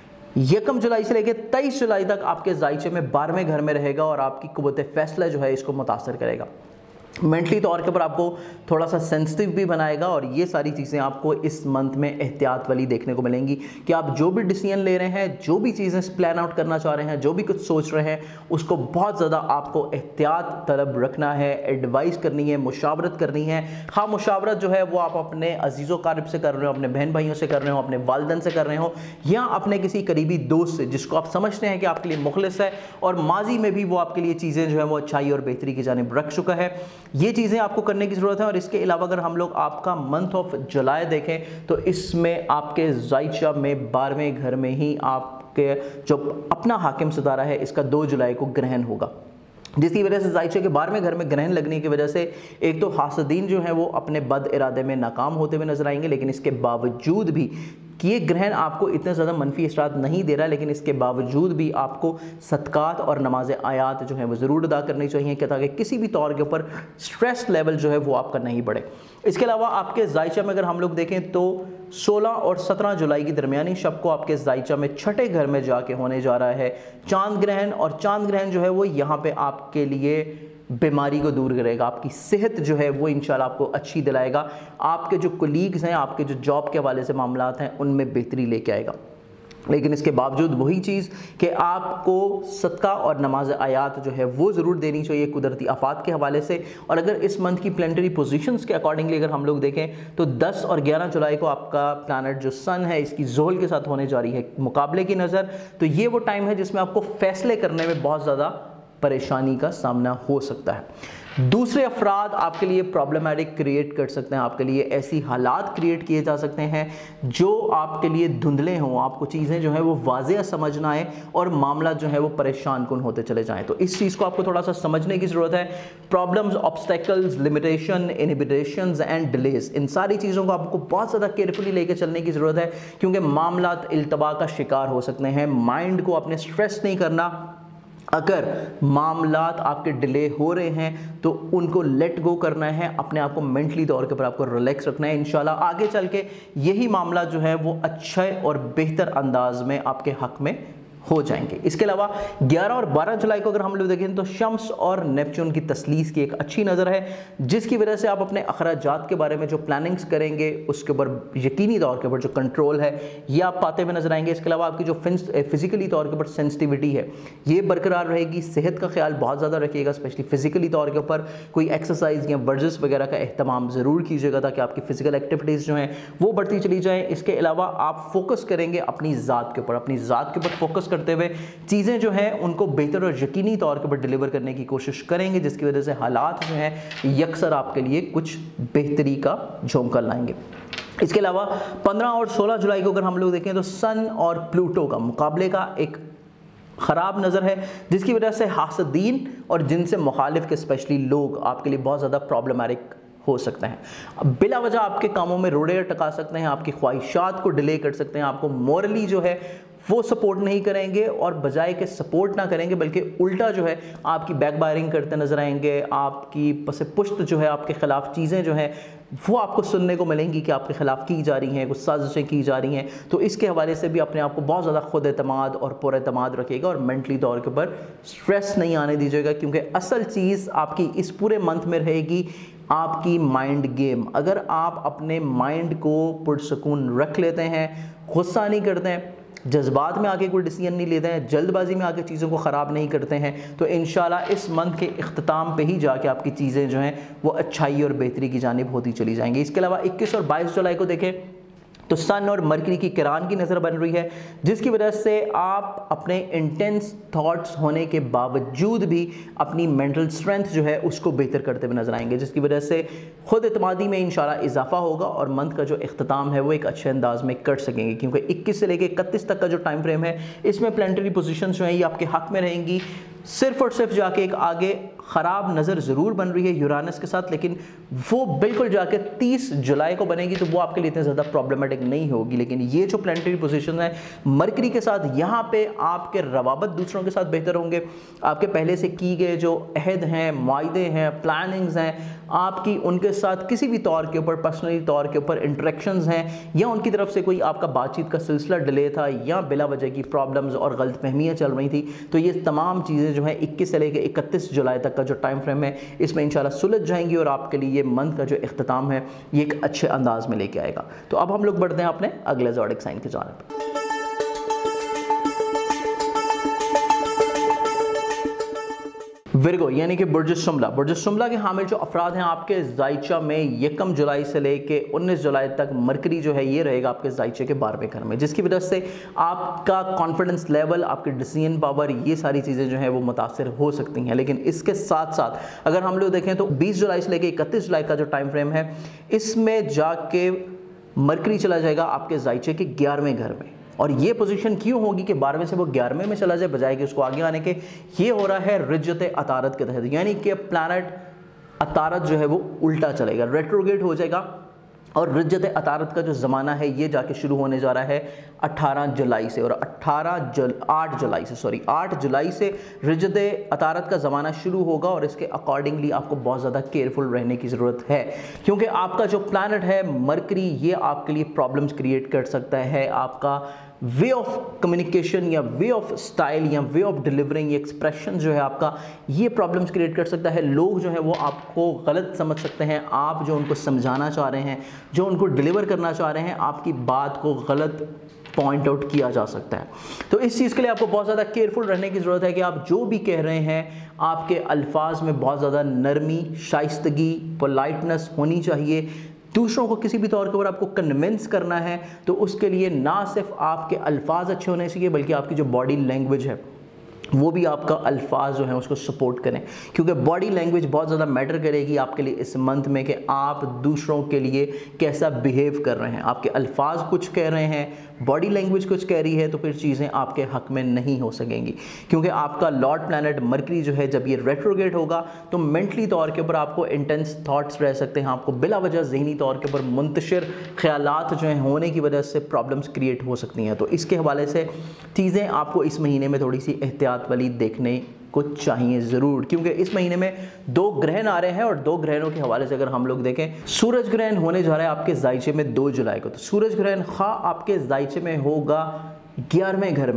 1 जुलाई से लेकर 23 जुलाई तक आपके ज़ाइचे में 12वें घर में रहेगा और आपकी कुव्वत फैसला जो है इसको मुतासर करेगा। मेंटली तौर के ऊपर आपको थोड़ा सा सेंसिटिव भी बनाएगा और ये सारी चीज़ें आपको इस मंथ में एहतियात वाली देखने को मिलेंगी कि आप जो भी डिसीजन ले रहे हैं, जो भी चीज़ें प्लान आउट करना चाह रहे हैं, जो भी कुछ सोच रहे हैं, उसको बहुत ज़्यादा आपको एहतियात तलब रखना है, एडवाइस करनी है, मुशावरत करनी है। हाँ, मुशावरत जो है वो आप अपने अजीज़ व क़ारिब से कर रहे हो, अपने बहन भाइयों से कर रहे हो, अपने वालिदैन से कर रहे हो, या अपने किसी करीबी दोस्त से जिसको आप समझते हैं कि आपके लिए मुखलिस है और माजी में भी वो आपके लिए चीज़ें जो है वो अच्छाई और बेहतरी की जानिब रख चुका है। ये चीज़ें आपको करने की ज़रूरत है। और इसके अलावा अगर हम लोग आपका मंथ ऑफ जुलाई देखें तो इसमें आपके ज़ाइचा में 12वें घर में ही आपके जो अपना हाकिम सितारा है इसका 2 जुलाई को ग्रहण होगा, जिसकी वजह से ज़ाइचे के 12वें घर में ग्रहण लगने की वजह से एक तो हासदीन जो हैं वो अपने बद इरादे में नाकाम होते हुए नजर आएंगे, लेकिन इसके बावजूद भी कि ये ग्रहण आपको इतने ज़्यादा मनफी असरात नहीं दे रहा, लेकिन इसके बावजूद भी आपको सदकात और नमाज आयात जो है वो ज़रूर अदा करनी चाहिए कि ताकि किसी भी तौर के ऊपर स्ट्रेस लेवल जो है वो आपका नहीं बढ़े। इसके अलावा आपके ज़ाइचा में अगर हम लोग देखें तो 16 और 17 जुलाई की दरमियानी शब को आपके ज़ाइचा में 6ठे घर में जाके होने जा रहा है चांद ग्रहण, और चांद ग्रहण जो है वो यहाँ पे आपके लिए बीमारी को दूर करेगा, आपकी सेहत जो है वो इंशाल्लाह आपको अच्छी दिलाएगा, आपके जो कोलीग्स हैं, आपके जो जॉब के हवाले से मामलात हैं उनमें बेहतरी लेके आएगा। लेकिन इसके बावजूद वही चीज़ कि आपको सदका और नमाज आयात जो है वो ज़रूर देनी चाहिए कुदरती आफात के हवाले से। और अगर इस मंथ की प्लानिटरी पोजीशंस के अकॉर्डिंगली अगर हम लोग देखें तो 10 और 11 जुलाई को आपका प्लानट जो सन है इसकी ज़ुहल के साथ होने जा रही है मुकाबले की नज़र, तो ये वो टाइम है जिसमें आपको फ़ैसले करने में बहुत ज़्यादा परेशानी का सामना हो सकता है। दूसरे अफराद आपके लिए प्रॉब्लमेटिक क्रिएट कर सकते हैं, आपके लिए ऐसी हालात क्रिएट किए जा सकते हैं जो आपके लिए धुंधले हों, आपको चीज़ें जो है वो वाज़ेह समझ ना आए और मामला जो है वो परेशान कुन होते चले जाएं। तो इस चीज़ को आपको थोड़ा सा समझने की ज़रूरत है। Problems, obstacles, limitation, inhibitions and delays, इन सारी चीज़ों को आपको बहुत ज़्यादा केयरफुली लेकर चलने की ज़रूरत है, क्योंकि मामलात इल्तबा का शिकार हो सकते हैं। माइंड को आपने स्ट्रेस नहीं करना। अगर मामलात आपके डिले हो रहे हैं तो उनको लेट गो करना है, अपने आप को मेंटली तौर के ऊपर आपको रिलैक्स रखना है। इंशाल्लाह आगे चल के यही मामला जो है वो अच्छे और बेहतर अंदाज में आपके हक में हो जाएंगे। इसके अलावा 11 और 12 जुलाई को अगर हम लोग देखें तो शम्स और नेपच्यून की तस्लीस की एक अच्छी नज़र है, जिसकी वजह से आप अपने अखराजात के बारे में जो प्लानिंग्स करेंगे उसके ऊपर यकीनी तौर के ऊपर जो कंट्रोल है ये आप पाते हुए नजर आएंगे। इसके अलावा आपकी जो फिजिकली तौर के ऊपर सेंसिटिविटी है ये बरकरार रहेगी। सेहत का ख्याल बहुत ज़्यादा रखिएगा, स्पेशली फिजिकली तौर के ऊपर कोई एक्सरसाइज या वर्जिश वगैरह का अहतमाम ज़रूर कीजिएगा ताकि आपकी फिजिकल एक्टिविटीज़ जो हैं वो बढ़ती चली जाएँ। इसके अलावा आप फोकस करेंगे अपनी ज़ात के ऊपर, अपनी ज़ात के ऊपर फोकस करते हुए चीज़ें जो हैं उनको बेहतर और यकीनी तौर के ऊपर डिलीवर करने की कोशिश करेंगे, जिसकी वजह से हालात जो हैं यकसर आपके लिए कुछ बेहतरी का झोंका लाएंगे। इसके अलावा 15 और 16 जुलाई को अगर हम लोग देखें तो सन और प्लूटो का मुकाबले का एक ख़राब नज़र है, जिसकी वजह से हासदीन और जिनसे मुखालिफ के स्पेशली लोग आपके लिए बहुत ज़्यादा प्रॉब्लमैटिक हो सकते हैं। बिला वजह आपके कामों में रोड़े अटका सकते हैं, आपकी ख्वाहिशात को डिले कर सकते हैं, आपको मॉरली जो है वो सपोर्ट नहीं करेंगे और बजाय के सपोर्ट ना करेंगे बल्कि उल्टा जो है आपकी बैकबायरिंग करते नजर आएंगे। आपकी पसे पुश्त जो है आपके खिलाफ चीज़ें जो हैं वो आपको सुनने को मिलेंगी कि आपके खिलाफ की जा रही हैं, कुछ साजिशें की जा रही हैं। तो इसके हवाले से भी अपने आप को बहुत ज़्यादा खुद एतमाद और पुरएतमाद रखिएगा और मेंटली तौर के ऊपर स्ट्रेस नहीं आने दीजिएगा, क्योंकि असल चीज़ आपकी इस पूरे मंथ में रहेगी आपकी माइंड गेम। अगर आप अपने माइंड को पुरसकून रख लेते हैं, गुस्सा नहीं करते हैं, जज्बात में आके कोई डिसीजन नहीं लेते हैं, जल्दबाजी में आके चीज़ों को ख़राब नहीं करते हैं, तो इंशाल्लाह इस मंथ के इख्तिताम पे ही जाके आपकी चीज़ें जो हैं वो अच्छाई और बेहतरी की जानिब होती चली जाएंगी। इसके अलावा 21 और 22 जुलाई को देखें तो सन और मरकरी की किरान की नज़र बन रही है, जिसकी वजह से आप अपने इंटेंस थॉट्स होने के बावजूद भी अपनी मेंटल स्ट्रेंथ जो है उसको बेहतर करते हुए नजर आएंगे, जिसकी वजह से खुद एतमादी में इंशाल्लाह इजाफा होगा और मंथ का जो इख्तिताम है वो एक अच्छे अंदाज में कर सकेंगे, क्योंकि 21 से लेकर 31 तक का जो टाइम फ्रेम है इसमें प्लानिटरी पोजीशंस जो हैं ये आपके हक में रहेंगी। सिर्फ और सिर्फ जाके एक आगे ख़राब नज़र ज़रूर बन रही है यूरानस के साथ, लेकिन वो बिल्कुल जाके 30 जुलाई को बनेगी तो वो आपके लिए इतनी ज़्यादा प्रॉब्लमेटिक नहीं होगी। लेकिन ये जो प्लानिटरी पोजीशन है मरकरी के साथ, यहाँ पे आपके रवाबत दूसरों के साथ बेहतर होंगे, आपके पहले से की गए जो अहद हैं, मुआहदे हैं, प्लानिंग्स हैं, आपकी उनके साथ किसी भी तौर के ऊपर पर्सनली तौर के ऊपर इंटरेक्शंस हैं या उनकी तरफ से कोई आपका बातचीत का सिलसिला डिले था या बिला वजह की प्रॉब्लम्स और गलतफहमियाँ चल रही थी, तो ये तमाम चीज़ें जो हैं 21 से लेकर 31 जुलाई तक का जो टाइम फ्रेम है इसमें इंशाल्लाह सुलझ जाएंगी और आपके लिए ये मंथ का जो इख्तिताम है ये एक अच्छे अंदाज में लेके आएगा। तो अब हम लोग बढ़ते हैं अपने अगले ज़ोडिक साइन की जानिब। विर्गो यानी कि बुर्ज शुमला के हामिल जो अफराद हैं आपके ज़ाइचा में 1 जुलाई से लेके 19 जुलाई तक मरकरी जो है ये रहेगा आपके ज़ाइचे के 12वें घर में, जिसकी वजह से आपका कॉन्फिडेंस लेवल, आपकी डिसीजन पावर, ये सारी चीज़ें जो हैं वो मुतासर हो सकती हैं। लेकिन इसके साथ साथ अगर हम लोग देखें तो 20 जुलाई से लेकर 31 जुलाई का जो टाइम फ्रेम है इसमें जाके मरकरी चला जाएगा आपके ज़ाइचे के 11वें घर में। और ये पोजीशन क्यों होगी कि 12वें से वो 11वें में चला जाए बजाय कि उसको आगे आने के, ये हो रहा है रिज्जत अतारत के तहत, यानी कि प्लैनेट अतारत जो है वो उल्टा चलेगा, रेट्रोग्रेड हो जाएगा। और रिज्जत अतारत का जो ज़माना है ये जाके शुरू होने जा रहा है 18 जुलाई से, और 8 जुलाई से रिज्जत अतारत का ज़माना शुरू होगा और इसके अकॉर्डिंगली आपको बहुत ज़्यादा केयरफुल रहने की ज़रूरत है, क्योंकि आपका जो प्लैनेट है मरकरी ये आपके लिए प्रॉब्लम्स क्रिएट कर सकता है। आपका वे ऑफ कम्युनिकेशन या वे ऑफ स्टाइल या वे ऑफ डिलीवरिंग एक्सप्रेशन जो है आपका ये प्रॉब्लम्स क्रिएट कर सकता है। लोग जो है वो आपको गलत समझ सकते हैं, आप जो उनको समझाना चाह रहे हैं, जो उनको डिलीवर करना चाह रहे हैं, आपकी बात को गलत पॉइंट आउट किया जा सकता है। तो इस चीज़ के लिए आपको बहुत ज़्यादा केयरफुल रहने की ज़रूरत है कि आप जो भी कह रहे हैं आपके अल्फाज में बहुत ज़्यादा नरमी, शाइस्तगी, पोलाइटनेस होनी चाहिए। दूसरों को किसी भी तौर के ऊपर आपको कन्विंस करना है तो उसके लिए ना सिर्फ आपके अल्फाज अच्छे होने चाहिए बल्कि आपकी जो बॉडी लैंग्वेज है वो भी आपका अल्फाज जो है उसको सपोर्ट करें, क्योंकि बॉडी लैंग्वेज बहुत ज़्यादा मैटर करेगी आपके लिए इस मंथ में कि आप दूसरों के लिए कैसा बिहेव कर रहे हैं। आपके अल्फाज कुछ कह रहे हैं, बॉडी लैंग्वेज कुछ कह रही है, तो फिर चीज़ें आपके हक में नहीं हो सकेंगी, क्योंकि आपका लॉर्ड प्लैनेट मरकरी जो है जब ये रेट्रोग्रेड होगा तो मेंटली तौर के ऊपर आपको इंटेंस थॉट्स रह सकते हैं, आपको बिला वजह ज़हनी तौर के ऊपर मुंतशिर ख्यालात जो हैं होने की वजह से प्रॉब्लम्स क्रिएट हो सकती हैं। तो इसके हवाले से चीज़ें आपको इस महीने में थोड़ी सी एहतियात वाली देखने को चाहिए ज़रूर, क्योंकि इस महीने में 2 ग्रहण आ रहे हैं और 2 ग्रहणों के हवाले से अगर हम लोग देखें, सूरज ग्रहण होने जा रहा है आपके ज़ाइचे में 2 जुलाई को। तो सूरज ग्रहण खा आपके ज़ाइचे में होगा 11वें घर में,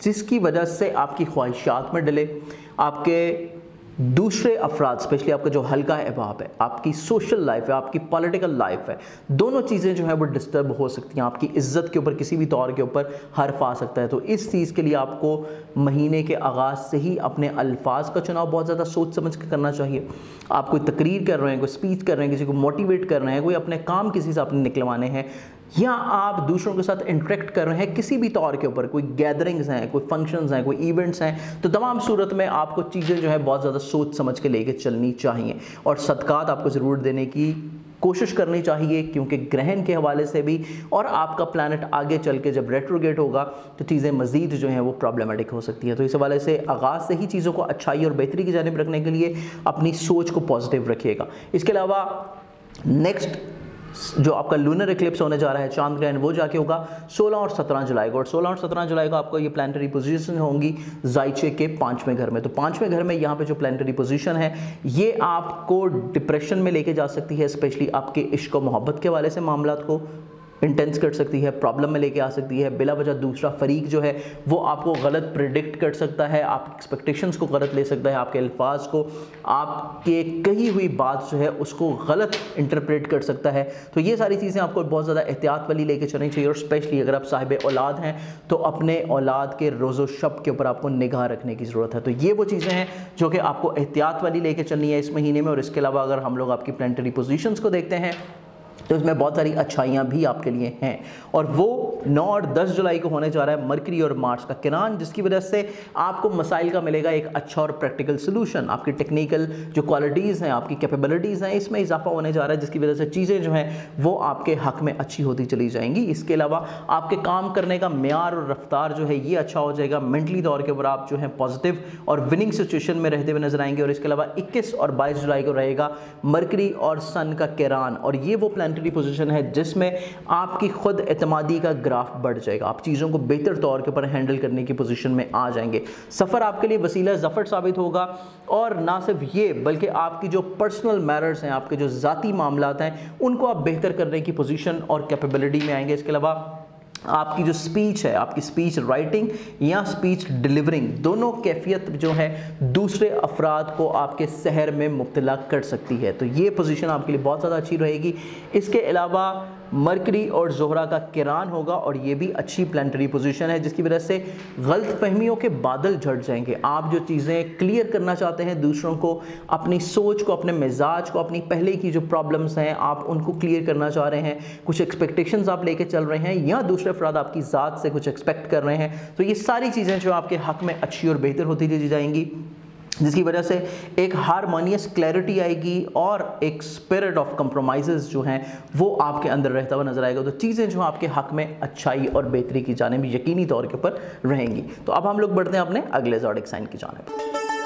जिसकी वजह से आपकी ख्वाहिशात में डिले, आपके दूसरे अफराद स्पेशली आपका जो हल्का अहबाब है, आपकी सोशल लाइफ है, आपकी पॉलिटिकल लाइफ है, दोनों चीज़ें जो हैं वो डिस्टर्ब हो सकती हैं। आपकी इज़्ज़त के ऊपर किसी भी तौर के ऊपर हर्फ आ सकता है। तो इस चीज़ के लिए आपको महीने के आगाज़ से ही अपने अल्फाज का चुनाव बहुत ज़्यादा सोच समझ के करना चाहिए। आप कोई तकरीर कर रहे हैं, कोई स्पीच कर रहे हैं, किसी को मोटिवेट कर रहे हैं, कोई अपने काम किसी से आपने निकलवाने हैं, या आप दूसरों के साथ इंटरेक्ट कर रहे हैं किसी भी तौर के ऊपर, कोई गैदरिंग्स हैं, कोई फंक्शंस हैं, कोई इवेंट्स हैं, तो तमाम सूरत में आपको चीज़ें जो है बहुत ज़्यादा सोच समझ के लेके चलनी चाहिए। और सदक़ात आपको ज़रूर देने की कोशिश करनी चाहिए, क्योंकि ग्रहण के हवाले से भी और आपका प्लैनेट आगे चल के जब रेट्रोगेट होगा तो चीज़ें मज़ीद जो हैं वो प्रॉब्लमेटिक हो सकती है। तो इस हवाले से आगाज़ से ही चीज़ों को अच्छाई और बेहतरी की जानिब रखने के लिए अपनी सोच को पॉजिटिव रखिएगा। इसके अलावा नेक्स्ट जो आपका लूनर इक्लिप्स होने जा रहा है, चांद ग्रहण, वो जाके होगा 16 और 17 जुलाई को। और 16 और 17 जुलाई को आपको ये प्लानिटरी पोजीशन होंगी जायचे के 5वें घर में। तो 5वें घर में यहाँ पे जो प्लानिटरी पोजीशन है ये आपको डिप्रेशन में लेके जा सकती है, स्पेशली आपके इश्क और मोहब्बत के हवाले से मामलात को इंटेंस कर सकती है, प्रॉब्लम में लेके आ सकती है। बिला वजह दूसरा फरीक जो है वो आपको गलत प्रिडिक्ट कर सकता है, आप एक्सपेक्टेशंस को गलत ले सकता है, आपके अल्फाज को, आपके कही हुई बात जो है उसको गलत इंटरप्रेट कर सकता है। तो ये सारी चीज़ें आपको बहुत ज़्यादा एहतियात वाली लेके चलनी चाहिए। और स्पेशली अगर आप साहिब औलाद हैं तो अपने औलाद के रोज़ो शब के ऊपर आपको निगाह रखने की ज़रूरत है। तो ये वो चीज़ें हैं जो कि आपको एहतियात वाली लेके चलनी है इस महीने में। और इसके अलावा अगर हम लोग आपकी प्लानिटरी पोजीशंस को देखते हैं तो इसमें बहुत सारी अच्छाइयाँ भी आपके लिए हैं। और वो 9 और 10 जुलाई को होने जा रहा है मरकरी और मार्स का किरान, जिसकी वजह से आपको मसाइल का मिलेगा एक अच्छा और प्रैक्टिकल सोल्यूशन। आपकी टेक्निकल जो क्वालिटीज़ हैं, आपकी कैपेबिलिटीज़ हैं, इसमें इजाफा होने जा रहा है, जिसकी वजह से चीज़ें जो हैं वो आपके हक़ में अच्छी होती चली जाएंगी। इसके अलावा आपके काम करने का मेयार और रफ्तार जो है ये अच्छा हो जाएगा। मेंटली तौर के ऊपर आप जो है पॉजिटिव और विनिंग सिचुएशन में रहते हुए नजर आएंगे। और इसके अलावा 21 और 22 जुलाई को रहेगा मरकरी और सन का किरान, और ये वो प्लानिटरी पोजीशन है जिसमें आपकी खुद एतमादी का ग्राफ बढ़ जाएगा। आप चीज़ों को बेहतर तौर के ऊपर हैंडल करने की पोजीशन में आ जाएंगे। सफ़र आपके लिए वसीला ज़फ़र साबित होगा। और ना सिर्फ ये बल्कि आपकी जो पर्सनल मैटर्स हैं, आपके जो ज़ाती मामलात हैं, उनको आप बेहतर करने की पोजीशन और कैपेबिलिटी में आएंगे। इसके अलावा आपकी जो स्पीच है, आपकी स्पीच राइटिंग या स्पीच डिलीवरिंग, दोनों कैफियत जो है दूसरे अफराद को आपके सहर में मुब्तला कर सकती है। तो ये पोजीशन आपके लिए बहुत ज़्यादा अच्छी रहेगी। इसके अलावा मरकरी और ज़ोहरा का किरान होगा, और ये भी अच्छी प्लानिटरी पोजीशन है, जिसकी वजह से गलत फहमियों के बादल झड़ जाएंगे। आप जो चीज़ें क्लियर करना चाहते हैं दूसरों को, अपनी सोच को, अपने मिजाज को, अपनी पहले की जो प्रॉब्लम्स हैं आप उनको क्लियर करना चाह रहे हैं, कुछ एक्सपेक्टेशंस आप लेके चल रहे हैं, या दूसरे अफराद आपकी ज़ात से कुछ एक्सपेक्ट कर रहे हैं, तो ये सारी चीज़ें जो आपके हक़ में अच्छी और बेहतर होती चली जाएंगी, जिसकी वजह से एक हारमोनियस क्लैरिटी आएगी और एक स्पिरिट ऑफ कंप्रोमाइज़ जो हैं वो आपके अंदर रहता हुआ नजर आएगा। तो चीज़ें जो आपके हक़ में अच्छाई और बेहतरी की जानिब यकीनी तौर के ऊपर रहेंगी। तो अब हम लोग बढ़ते हैं अपने अगले ज़ोडिक साइन की जानिब।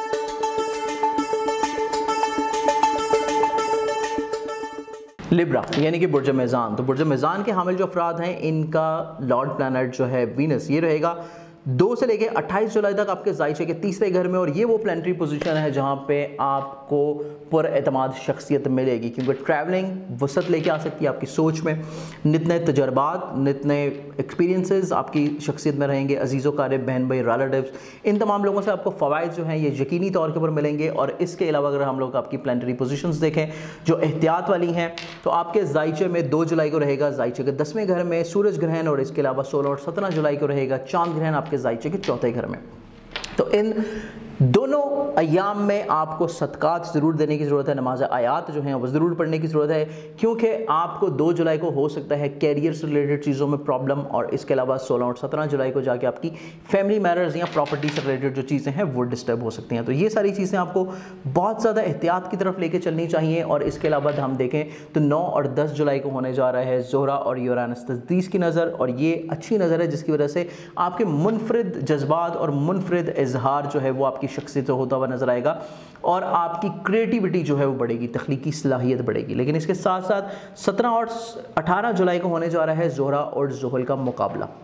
लिब्रा यानी कि बुर्ज मेज़ान। तो बुर्ज मेज़ान के हामिल जो अफराद हैं इनका लॉर्ड प्लैनेट जो है वीनस, ये रहेगा 2 से लेकर 28 जुलाई तक आपके जायचे के तीसरे घर में। और ये वो प्लानिटरी पोजीशन है जहाँ पे आपको पुरएतमाद शख्सियत मिलेगी, क्योंकि ट्रैवलिंग वसत लेके आ सकती है आपकी सोच में, नित नए तजर्बात, नित नए एक्सपीरियंसेस आपकी शख्सियत में रहेंगे। अजीज़ो कारब, बहन भाई, रिलेटिव्स, इन तमाम लोगों से आपको फ़वाइद जो हैं ये यकीनी तौर के ऊपर मिलेंगे। और इसके अलावा अगर हम लोग आपकी प्लानिटरी पोजीशंस देखें जो एहतियात वाली हैं, तो आपके जायचे में 2 जुलाई को रहेगा जायचे के 10वें घर में सूरज ग्रहण, और इसके अलावा 16 और 17 जुलाई को रहेगा चांद ग्रहण आपके जायचे के 4थे घर में। तो इन दोनों अयाम में आपको सदकात ज़रूर देने की ज़रूरत है, नमाज आयात जो हैं वो ज़रूर पढ़ने की ज़रूरत है, क्योंकि आपको 2 जुलाई को हो सकता है कैरियर से रिलेटेड चीज़ों में प्रॉब्लम, और इसके अलावा 16 और 17 जुलाई को जाके आपकी फैमिली मैटर्स या प्रॉपर्टी से रिलेटेड जो चीज़ें हैं वो डिस्टर्ब हो सकती हैं। तो ये सारी चीज़ें आपको बहुत ज़्यादा एहतियात की तरफ लेके चलनी चाहिए। और इसके अलावा हम देखें तो 9 और 10 जुलाई को होने जा रहा है ज़ोहरा और यूरानस तस्दीस की नज़र, और ये अच्छी नज़र है जिसकी वजह से आपके मुनफरिद जज्बात और मुनफरिद इजहार जो है वो आपकी शख्सियत होता हुआ नजर आएगा, और आपकी क्रिएटिविटी जो है वो बढ़ेगी, तख्लीकी सलाहियत बढ़ेगी। लेकिन इसके साथ साथ 17 और 18 जुलाई को होने जा रहा है ज़ोहरा और ज़ुहल का मुकाबला।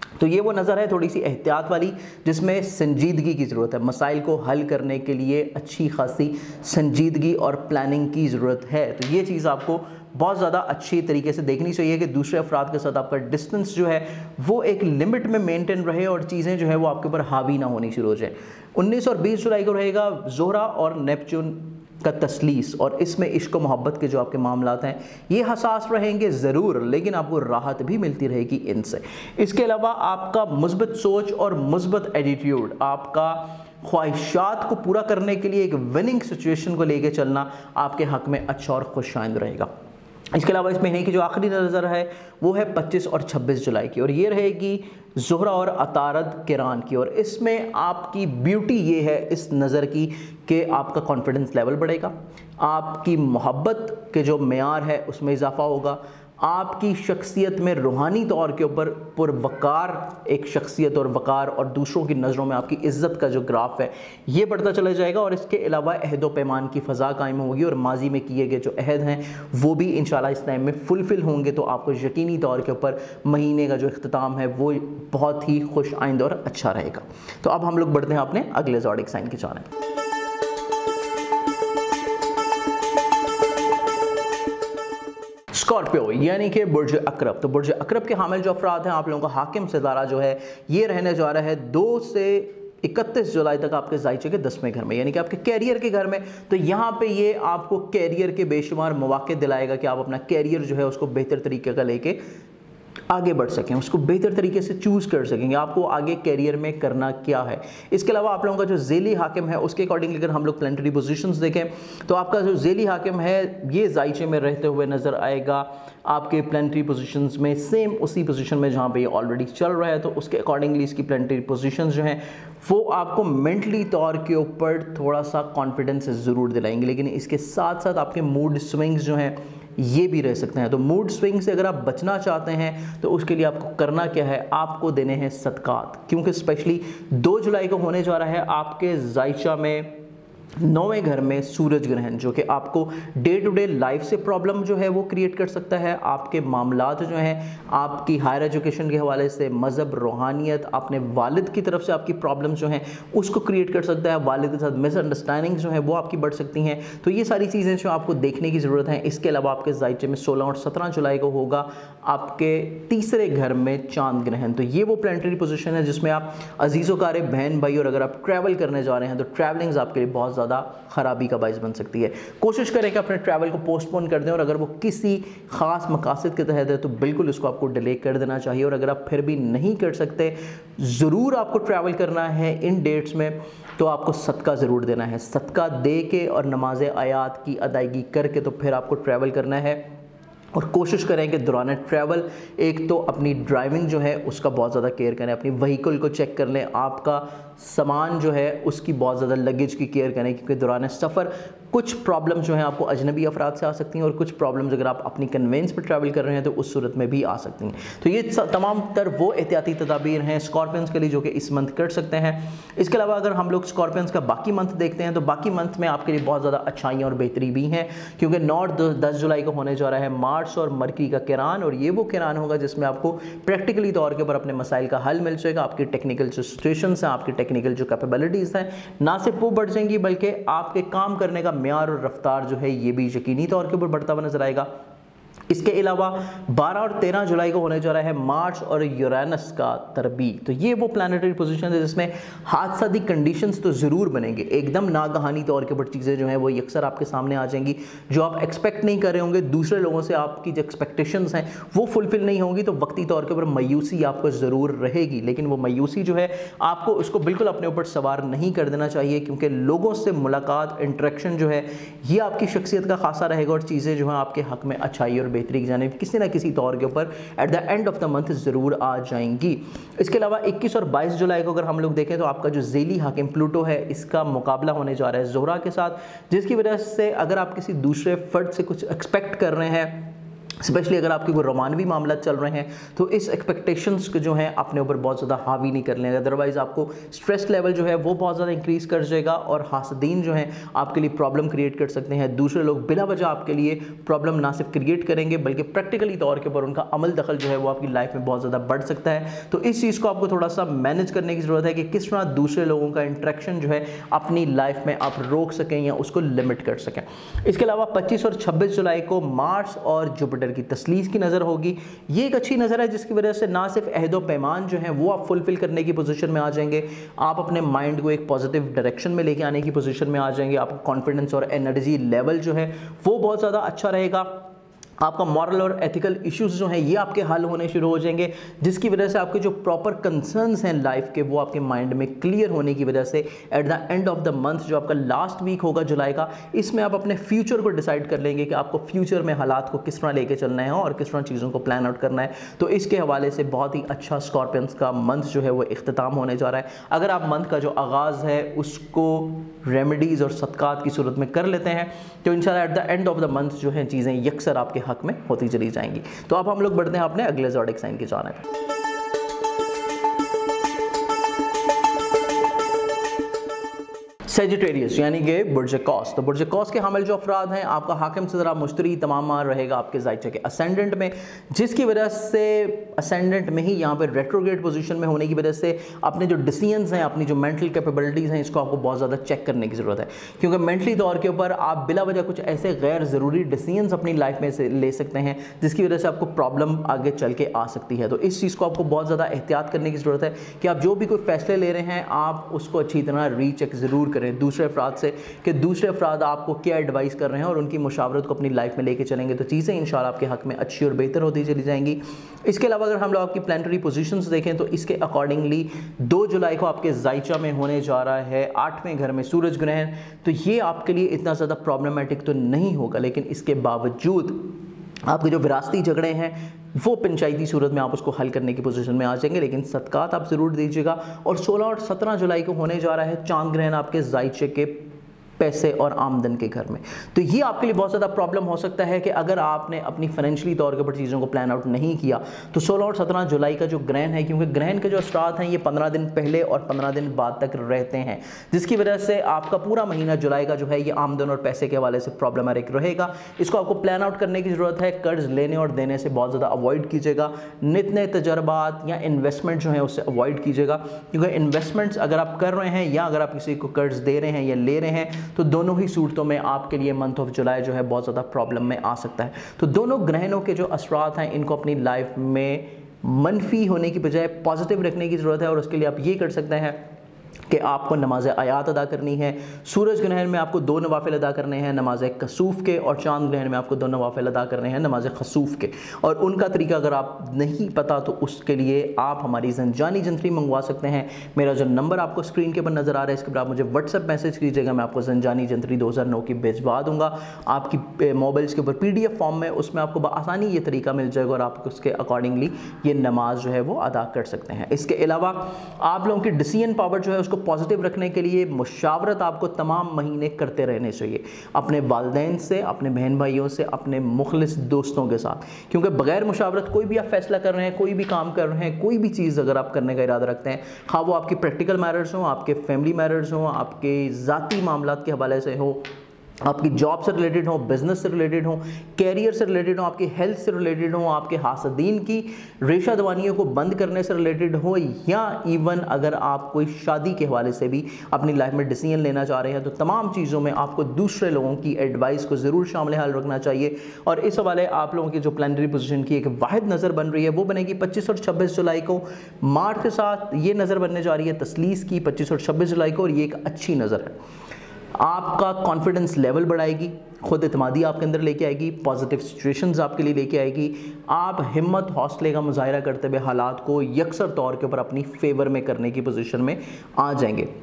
तो ये वो नज़र है थोड़ी सी एहतियात वाली, जिसमें संजीदगी की ज़रूरत है। मसाइल को हल करने के लिए अच्छी खासी संजीदगी और प्लानिंग की ज़रूरत है। तो ये चीज़ आपको बहुत ज़्यादा अच्छी तरीके से देखनी चाहिए कि दूसरे अफराद के साथ आपका डिस्टेंस जो है वो एक लिमिट में मेंटेन रहे और चीज़ें जो है वो आपके ऊपर हावी ना होनी शुरू हो जाए। 19 और 20 जुलाई को रहेगा ज़ोहरा और नेपच्यून का तस्लीस, और इसमें इश्क व मोहब्बत के जो आपके मामलात हैं ये हसास रहेंगे ज़रूर, लेकिन आपको राहत भी मिलती रहेगी इनसे। इसके अलावा आपका मुस्बत सोच और मुस्बत एटीट्यूड, आपका ख्वाहिशात को पूरा करने के लिए एक विनिंग सिचुएशन को लेके चलना आपके हक़ में अच्छा और खुशाइंद रहेगा। इसके अलावा इस महीने की जो आखिरी नज़र है वो है 25 और 26 जुलाई की, और ये रहेगी ज़ोहरा और अतारद किरान की। और इसमें आपकी ब्यूटी ये है इस नज़र की कि आपका कॉन्फिडेंस लेवल बढ़ेगा, आपकी मोहब्बत के जो मेयार है उसमें इजाफा होगा, आपकी शख्सियत में रूहानी तौर के ऊपर पुरवकार एक शख्सियत और वकार और दूसरों की नज़रों में आपकी इज़्ज़त का जो ग्राफ है ये बढ़ता चला जाएगा। और इसके अलावा अहद व पैमान की फ़ज़ा कायम होगी और माजी में किए गए जो अहद हैं वो भी इंशाल्लाह इस टाइम में फुलफ़िल होंगे। तो आपको यकीनी तौर के ऊपर महीने का जो इख्तिताम है वो बहुत ही खुश आइंद और अच्छा रहेगा। तो अब हम लोग बढ़ते हैं अपने अगले ज़ोडिक साइन की जानिब। स्कॉर्पियो यानी कि बुर्ज अकरब। तो बुर्ज अकरब के हामिल जो अफराद हैं, आप लोगों का हाकिम सितारा जो है ये रहने जा रहा है 2 से 31 जुलाई तक आपके ज़ाइचे के 10वें घर में, यानी कि आपके कैरियर के घर में। तो यहाँ पे ये आपको कैरियर के बेशुमार मौके दिलाएगा कि आप अपना कैरियर जो है उसको बेहतर तरीके का लेके आगे बढ़ सकें, उसको बेहतर तरीके से चूज़ कर सकेंगे आपको आगे कैरियर में करना क्या है। इसके अलावा आप लोगों का जो ज़ेली हाकिम है उसके अकॉर्डिंगली अगर हम लोग प्लानिटरी पोजीशंस देखें तो आपका जो ज़ेली हाकिम है ये ज़ाइचे में रहते हुए नज़र आएगा आपके प्लानिटरी पोजीशंस में, सेम उसी पोजीशन में जहाँ पे ये ऑलरेडी चल रहा है। तो उसके अकॉर्डिंगली इसकी प्लानिटरी पोजीशंस जो हैं वो आपको मेंटली तौर के ऊपर थोड़ा सा कॉन्फिडेंस ज़रूर दिलाएंगे, लेकिन इसके साथ साथ आपके मूड स्विंग्स जो हैं ये भी रह सकते हैं। तो मूड स्विंग से अगर आप बचना चाहते हैं तो उसके लिए आपको करना क्या है, आपको देने हैं सदकात, क्योंकि स्पेशली 2 जुलाई को होने जा रहा है आपके ज़ाइचा में 9वें घर में सूरज ग्रहण, जो कि आपको डे टू डे लाइफ से प्रॉब्लम जो है वो क्रिएट कर सकता है। आपके मामलात जो हैं आपकी हायर एजुकेशन के हवाले से, मज़हब, रूहानियत, अपने वालिद की तरफ से आपकी प्रॉब्लम जो हैं उसको क्रिएट कर सकता है। वालिद के साथ मिसअंडरस्टैंडिंग जो है वो आपकी बढ़ सकती हैं। तो ये सारी चीज़ें जो आपको देखने की ज़रूरत है। इसके अलावा आपके ज़ाइचे में 16 और 17 जुलाई को होगा आपके 3रे घर में चांद ग्रहण। तो ये वो प्लानिटरी पोजीशन है जिसमें आप अजीज़ व बहन भाई और अगर आप ट्रैवल करने जा रहे हैं तो ट्रैवलिंग्स आपके लिए बहुत ज़्यादा खराबी का बाइस बन सकती है। कोशिश करें कि अपने ट्रैवल को पोस्टपोन कर दें, और अगर वो किसी खास मकासद के तहत है तो बिल्कुल उसको आपको डिले कर देना चाहिए। और अगर आप फिर भी नहीं कर सकते, ज़रूर आपको ट्रैवल करना है इन डेट्स में, तो आपको सदका ज़रूर देना है। सदका दे के और नमाज आयात की अदायगी करके तो फिर आपको ट्रैवल करना है। और कोशिश करें कि दौरान ट्रैवल एक तो अपनी ड्राइविंग जो है उसका बहुत ज़्यादा केयर करें, अपनी व्हीकल को चेक कर लें, आपका सामान जो है उसकी बहुत ज़्यादा लगेज की केयर करें, क्योंकि दौरान सफ़र कुछ प्रॉब्लम्स जो हैं आपको अजनबी अफराद से आ सकती हैं और कुछ प्रॉब्लम्स अगर आप अपनी कन्वेंस पर ट्रैवल कर रहे हैं तो उस सूरत में भी आ सकती हैं। तो ये तमाम तर वो एहतियाती तदाबीर हैं स्कॉर्पियंस के लिए जो कि इस मंथ कर सकते हैं। इसके अलावा अगर हम लोग स्कॉर्पियंस का बाकी मंथ देखते हैं तो बाकी मंथ में आपके लिए बहुत ज़्यादा अच्छाइयाँ और बेहतरी भी हैं, क्योंकि 9 और 10 जुलाई को होने जा रहा है मार्स और मरकरी का किरान, और ये वो किरान होगा जिसमें आपको प्रैक्टिकली तौर के ऊपर अपने मसाइल का हल मिल जाएगा। आपकी टेक्निकल जो सिचुएशंस हैं, आपकी टेक्निकल जो कैपेबिलिटीज़ हैं, ना सिर्फ वो बढ़ जाएंगी बल्कि आपके काम करने का मेयार और रफ्तार जो है ये भी यकीनी तौर के ऊपर बढ़ता हुआ नजर आएगा। इसके अलावा 12 और 13 जुलाई को होने जा रहा है मार्स और यूरेनस का तरबी। तो ये वो प्लानिटरी पोजीशन है जिसमें हादसाती कंडीशंस तो ज़रूर बनेंगे, एकदम नागहानी तौर के ऊपर चीज़ें जो हैं वो अक्सर आपके सामने आ जाएंगी जो आप एक्सपेक्ट नहीं कर रहे होंगे। दूसरे लोगों से आपकी जो एक्सपेक्टेशंस हैं वो फुलफिल नहीं होंगी, तो वक्ती तौर के ऊपर मायूसी आपको ज़रूर रहेगी, लेकिन वो मायूसी जो है आपको उसको बिल्कुल अपने ऊपर सवार नहीं कर देना चाहिए, क्योंकि लोगों से मुलाकात, इंटरेक्शन जो है ये आपकी शख्सियत का खासा रहेगा और चीज़ें जो हैं आपके हक़ में अच्छाई और बेहतरी की जानिब किसी ना किसी तौर के ऊपर at the end of the month ज़रूर आ जाएंगी। इसके अलावा 21 और 22 जुलाई को अगर हम लोग देखें तो आपका जो ज़ेली हाकिम प्लूटो है इसका मुकाबला होने जा रहा है ज़ोहरा के साथ, जिसकी वजह से अगर आप किसी दूसरे फ़र्द से कुछ एक्सपेक्ट कर रहे हैं स्पेशली अगर आपके कोई रोमानवी मामला चल रहे हैं तो इस एक्सपेक्टेशंस को जो है अपने ऊपर बहुत ज़्यादा हावी नहीं कर लेंगे, अदरवाइज़ आपको स्ट्रेस लेवल जो है वो बहुत ज़्यादा इंक्रीज़ कर जाएगा और हासदीन जो है आपके लिए प्रॉब्लम क्रिएट कर सकते हैं। दूसरे लोग बिला वजह आपके लिए प्रॉब्लम ना सिर्फ क्रिएट करेंगे बल्कि प्रैक्टिकली तौर के ऊपर उनका अमल दखल जो है वो आपकी लाइफ में बहुत ज़्यादा बढ़ सकता है। तो इस चीज़ को आपको थोड़ा सा मैनेज करने की ज़रूरत है कि किस तरह दूसरे लोगों का इंट्रैक्शन जो है अपनी लाइफ में आप रोक सकें या उसको लिमिट कर सकें। इसके अलावा 25 और 26 जुलाई को मार्स और जुपिटर की तस्लीस की नज़र होगी। ये एक अच्छी नज़र है जिसकी वजह से ना सिर्फ अहदो पैमान जो है वो आप फुलफिल करने की पोजीशन में आ जाएंगे, आप अपने माइंड को एक पॉजिटिव डायरेक्शन में लेके आने की पोजीशन में आ जाएंगे, आपका कॉन्फिडेंस और एनर्जी लेवल जो है वो बहुत ज़्यादा अच्छा रहेगा, आपका मॉरल और एथिकल इश्यूज जो हैं ये आपके हल होने शुरू हो जाएंगे, जिसकी वजह से आपके जो प्रॉपर कंसर्न्स हैं लाइफ के वो आपके माइंड में क्लियर होने की वजह से at the end of the month जो आपका लास्ट वीक होगा जुलाई का, इसमें आप अपने फ्यूचर को डिसाइड कर लेंगे कि आपको फ्यूचर में हालात को किस तरह लेके चलना है और किस तरह चीज़ों को प्लान आउट करना है। तो इसके हवाले से बहुत ही अच्छा स्कॉर्पियंस का मंथ जो है वो इख्तिताम होने जा रहा है। अगर आप मंथ का जो आगाज़ है उसको रेमेडीज़ और सदक़ात की सूरत में कर लेते हैं तो इंशाल्लाह at the end of the month जो है चीज़ें यकसर आपके हक में होती चली जाएंगी। तो अब हम लोग बढ़ते हैं अपने अगले ज़ोडिएक साइन की जानिब। सेजिटेरियस यानी कि बुर्ज कौस। तो बुर्ज कौस के हामिल जो अफराद हैं, आपका हाकिम से ज़रा मुश्तरी तमाम रहेगा आपके ज़ाइचे के असेंडेंट में, जिसकी वजह से असेंडेंट में ही यहाँ पे रेट्रोग्रेड पोजीशन में होने की वजह से अपने जो डिसीजंस हैं, अपनी जो मेंटल कैपेबिलिटीज़ हैं, इसको आपको बहुत ज़्यादा चेक करने की ज़रूरत है, क्योंकि मेंटली तौर के ऊपर आप बिला वजह कुछ ऐसे गैर ज़रूरी डिसीजंस अपनी लाइफ में से ले सकते हैं जिसकी वजह से आपको प्रॉब्लम आगे चल के आ सकती है। तो इस चीज़ को आपको बहुत ज़्यादा एहतियात करने की ज़रूरत है कि आप जो भी कोई फैसले ले रहे हैं आप उसको अच्छी तरह रीचेक ज़रूर करें दूसरे अफराद से कि दूसरे अफराद आपको क्या एडवाइस कर रहे हैं और उनकी मुशावरत को अपनी लाइफ में लेके चलेंगे तो चीज़ें इंशाल्लाह आपके हक में अच्छी और बेहतर होती चली जाएंगी। इसके अलावा अगर हम लोग आपकी प्लानिटरी पोजीशंस देखें तो इसके अकॉर्डिंगली 2 जुलाई को आपके ज़ाइचा में होने जा रहा है 8वें घर में सूरज ग्रहण। तो ये आपके लिए इतना ज़्यादा प्रॉब्लमेटिक तो नहीं होगा, लेकिन इसके बावजूद आपके जो विरासती झगड़े हैं वो पंचायती सूरत में आप उसको हल करने की पोजीशन में आ जाएंगे, लेकिन सदकात आप ज़रूर दीजिएगा। और 16 और 17 जुलाई को होने जा रहा है चांद ग्रहण आपके ज़ाइचे के पैसे और आमदन के घर में। तो ये आपके लिए बहुत ज़्यादा प्रॉब्लम हो सकता है कि अगर आपने अपनी फाइनेंशियली तौर के ऊपर चीज़ों को प्लान आउट नहीं किया तो 16 और 17 जुलाई का जो ग्रहण है, क्योंकि ग्रहण के जो स्टार्ट हैं ये 15 दिन पहले और 15 दिन बाद तक रहते हैं, जिसकी वजह से आपका पूरा महीना जुलाई का जो है ये आमदन और पैसे के हवाले से प्रॉब्लमेटिक रहेगा। इसको आपको प्लान आउट करने की ज़रूरत है। कर्ज लेने और देने से बहुत ज़्यादा अवॉइड कीजिएगा। नित नए तजर्बात या इन्वेस्टमेंट जो है उससे अवॉइड कीजिएगा, क्योंकि इन्वेस्टमेंट्स अगर आप कर रहे हैं या अगर आप किसी को कर्ज दे रहे हैं या ले रहे हैं तो दोनों ही सूरतों में आपके लिए मंथ ऑफ जुलाई जो है बहुत ज़्यादा प्रॉब्लम में आ सकता है। तो दोनों ग्रहणों के जो असरात हैं इनको अपनी लाइफ में मनफी होने की बजाय पॉजिटिव रखने की ज़रूरत है, और उसके लिए आप ये कर सकते हैं कि आपको नमाज आयात अदा करनी है। सूरज ग्रहण में आपको 2 नवाफिल अदा करने हैं, नमाज कसूफ के, और चांद ग्रहण में आपको 2 नवाफिल अदा करने हैं, नमाज खसूफ के। और उनका तरीका अगर आप नहीं पता तो उसके लिए आप हमारी ज़ंजानी जंतरी मंगवा सकते हैं। मेरा जो नंबर आपको स्क्रीन के ऊपर नज़र आ रहा है इसके ऊपर आप मुझे व्हाट्सएप मैसेज कीजिएगा, मैं आपको ज़ंजानी जंतरी 2009 की भिजवा दूँगा आपकी मोबाइल्स के ऊपर PDF फॉर्म में। उसमें आपको बआसानी ये तरीका मिल जाएगा और आप उसके अकॉर्डिंगली ये नमाज जो है वो अदा कर सकते हैं। इसके अलावा आप लोगों की डिसीजन पावर जो है उसको पॉजिटिव रखने के लिए मुशावरत आपको तमाम महीने करते रहने चाहिए, अपने वालिदैन से, अपने बहन भाइयों से, अपने मुखलिस दोस्तों के साथ, क्योंकि बगैर मुशावरत कोई भी आप फैसला कर रहे हैं, कोई भी काम कर रहे हैं, कोई भी चीज़ अगर आप करने का इरादा रखते हैं, हाँ वो आपकी प्रैक्टिकल मैटर्स हों, आपके फैमिली मैटर्स हों, आपके ज़ाती मामलात के हवाले से हो, आपकी जॉब से रिलेटेड हो, बिजनेस से रिलेटेड हो, कैरियर से रिलेटेड हो, आपकी हेल्थ से रिलेटेड हो, आपके हासदीन की रेशा दवानियों को बंद करने से रिलेटेड हो, या इवन अगर आप कोई शादी के हवाले से भी अपनी लाइफ में डिसीजन लेना चाह रहे हैं, तो तमाम चीज़ों में आपको दूसरे लोगों की एडवाइस को ज़रूर शामिल हाल रखना चाहिए। और इस हवाले आप लोगों की जो प्लानिटरी पोजीशन की एक वाहिद नज़र बन रही है वो बनेगी 25 और 26 जुलाई को। मार्च के साथ ये नज़र बनने जा रही है तस्लीस की 25 और 26 जुलाई को, और ये एक अच्छी नज़र है। आपका कॉन्फिडेंस लेवल बढ़ाएगी, खुद एतमादी आपके अंदर लेके आएगी, पॉजिटिव सिचुएशंस आपके लिए लेके आएगी। आप हिम्मत हौसले का मुजाहिरा करते हुए हालात को यकसर तौर के ऊपर अपनी फेवर में करने की पोजीशन में आ जाएंगे।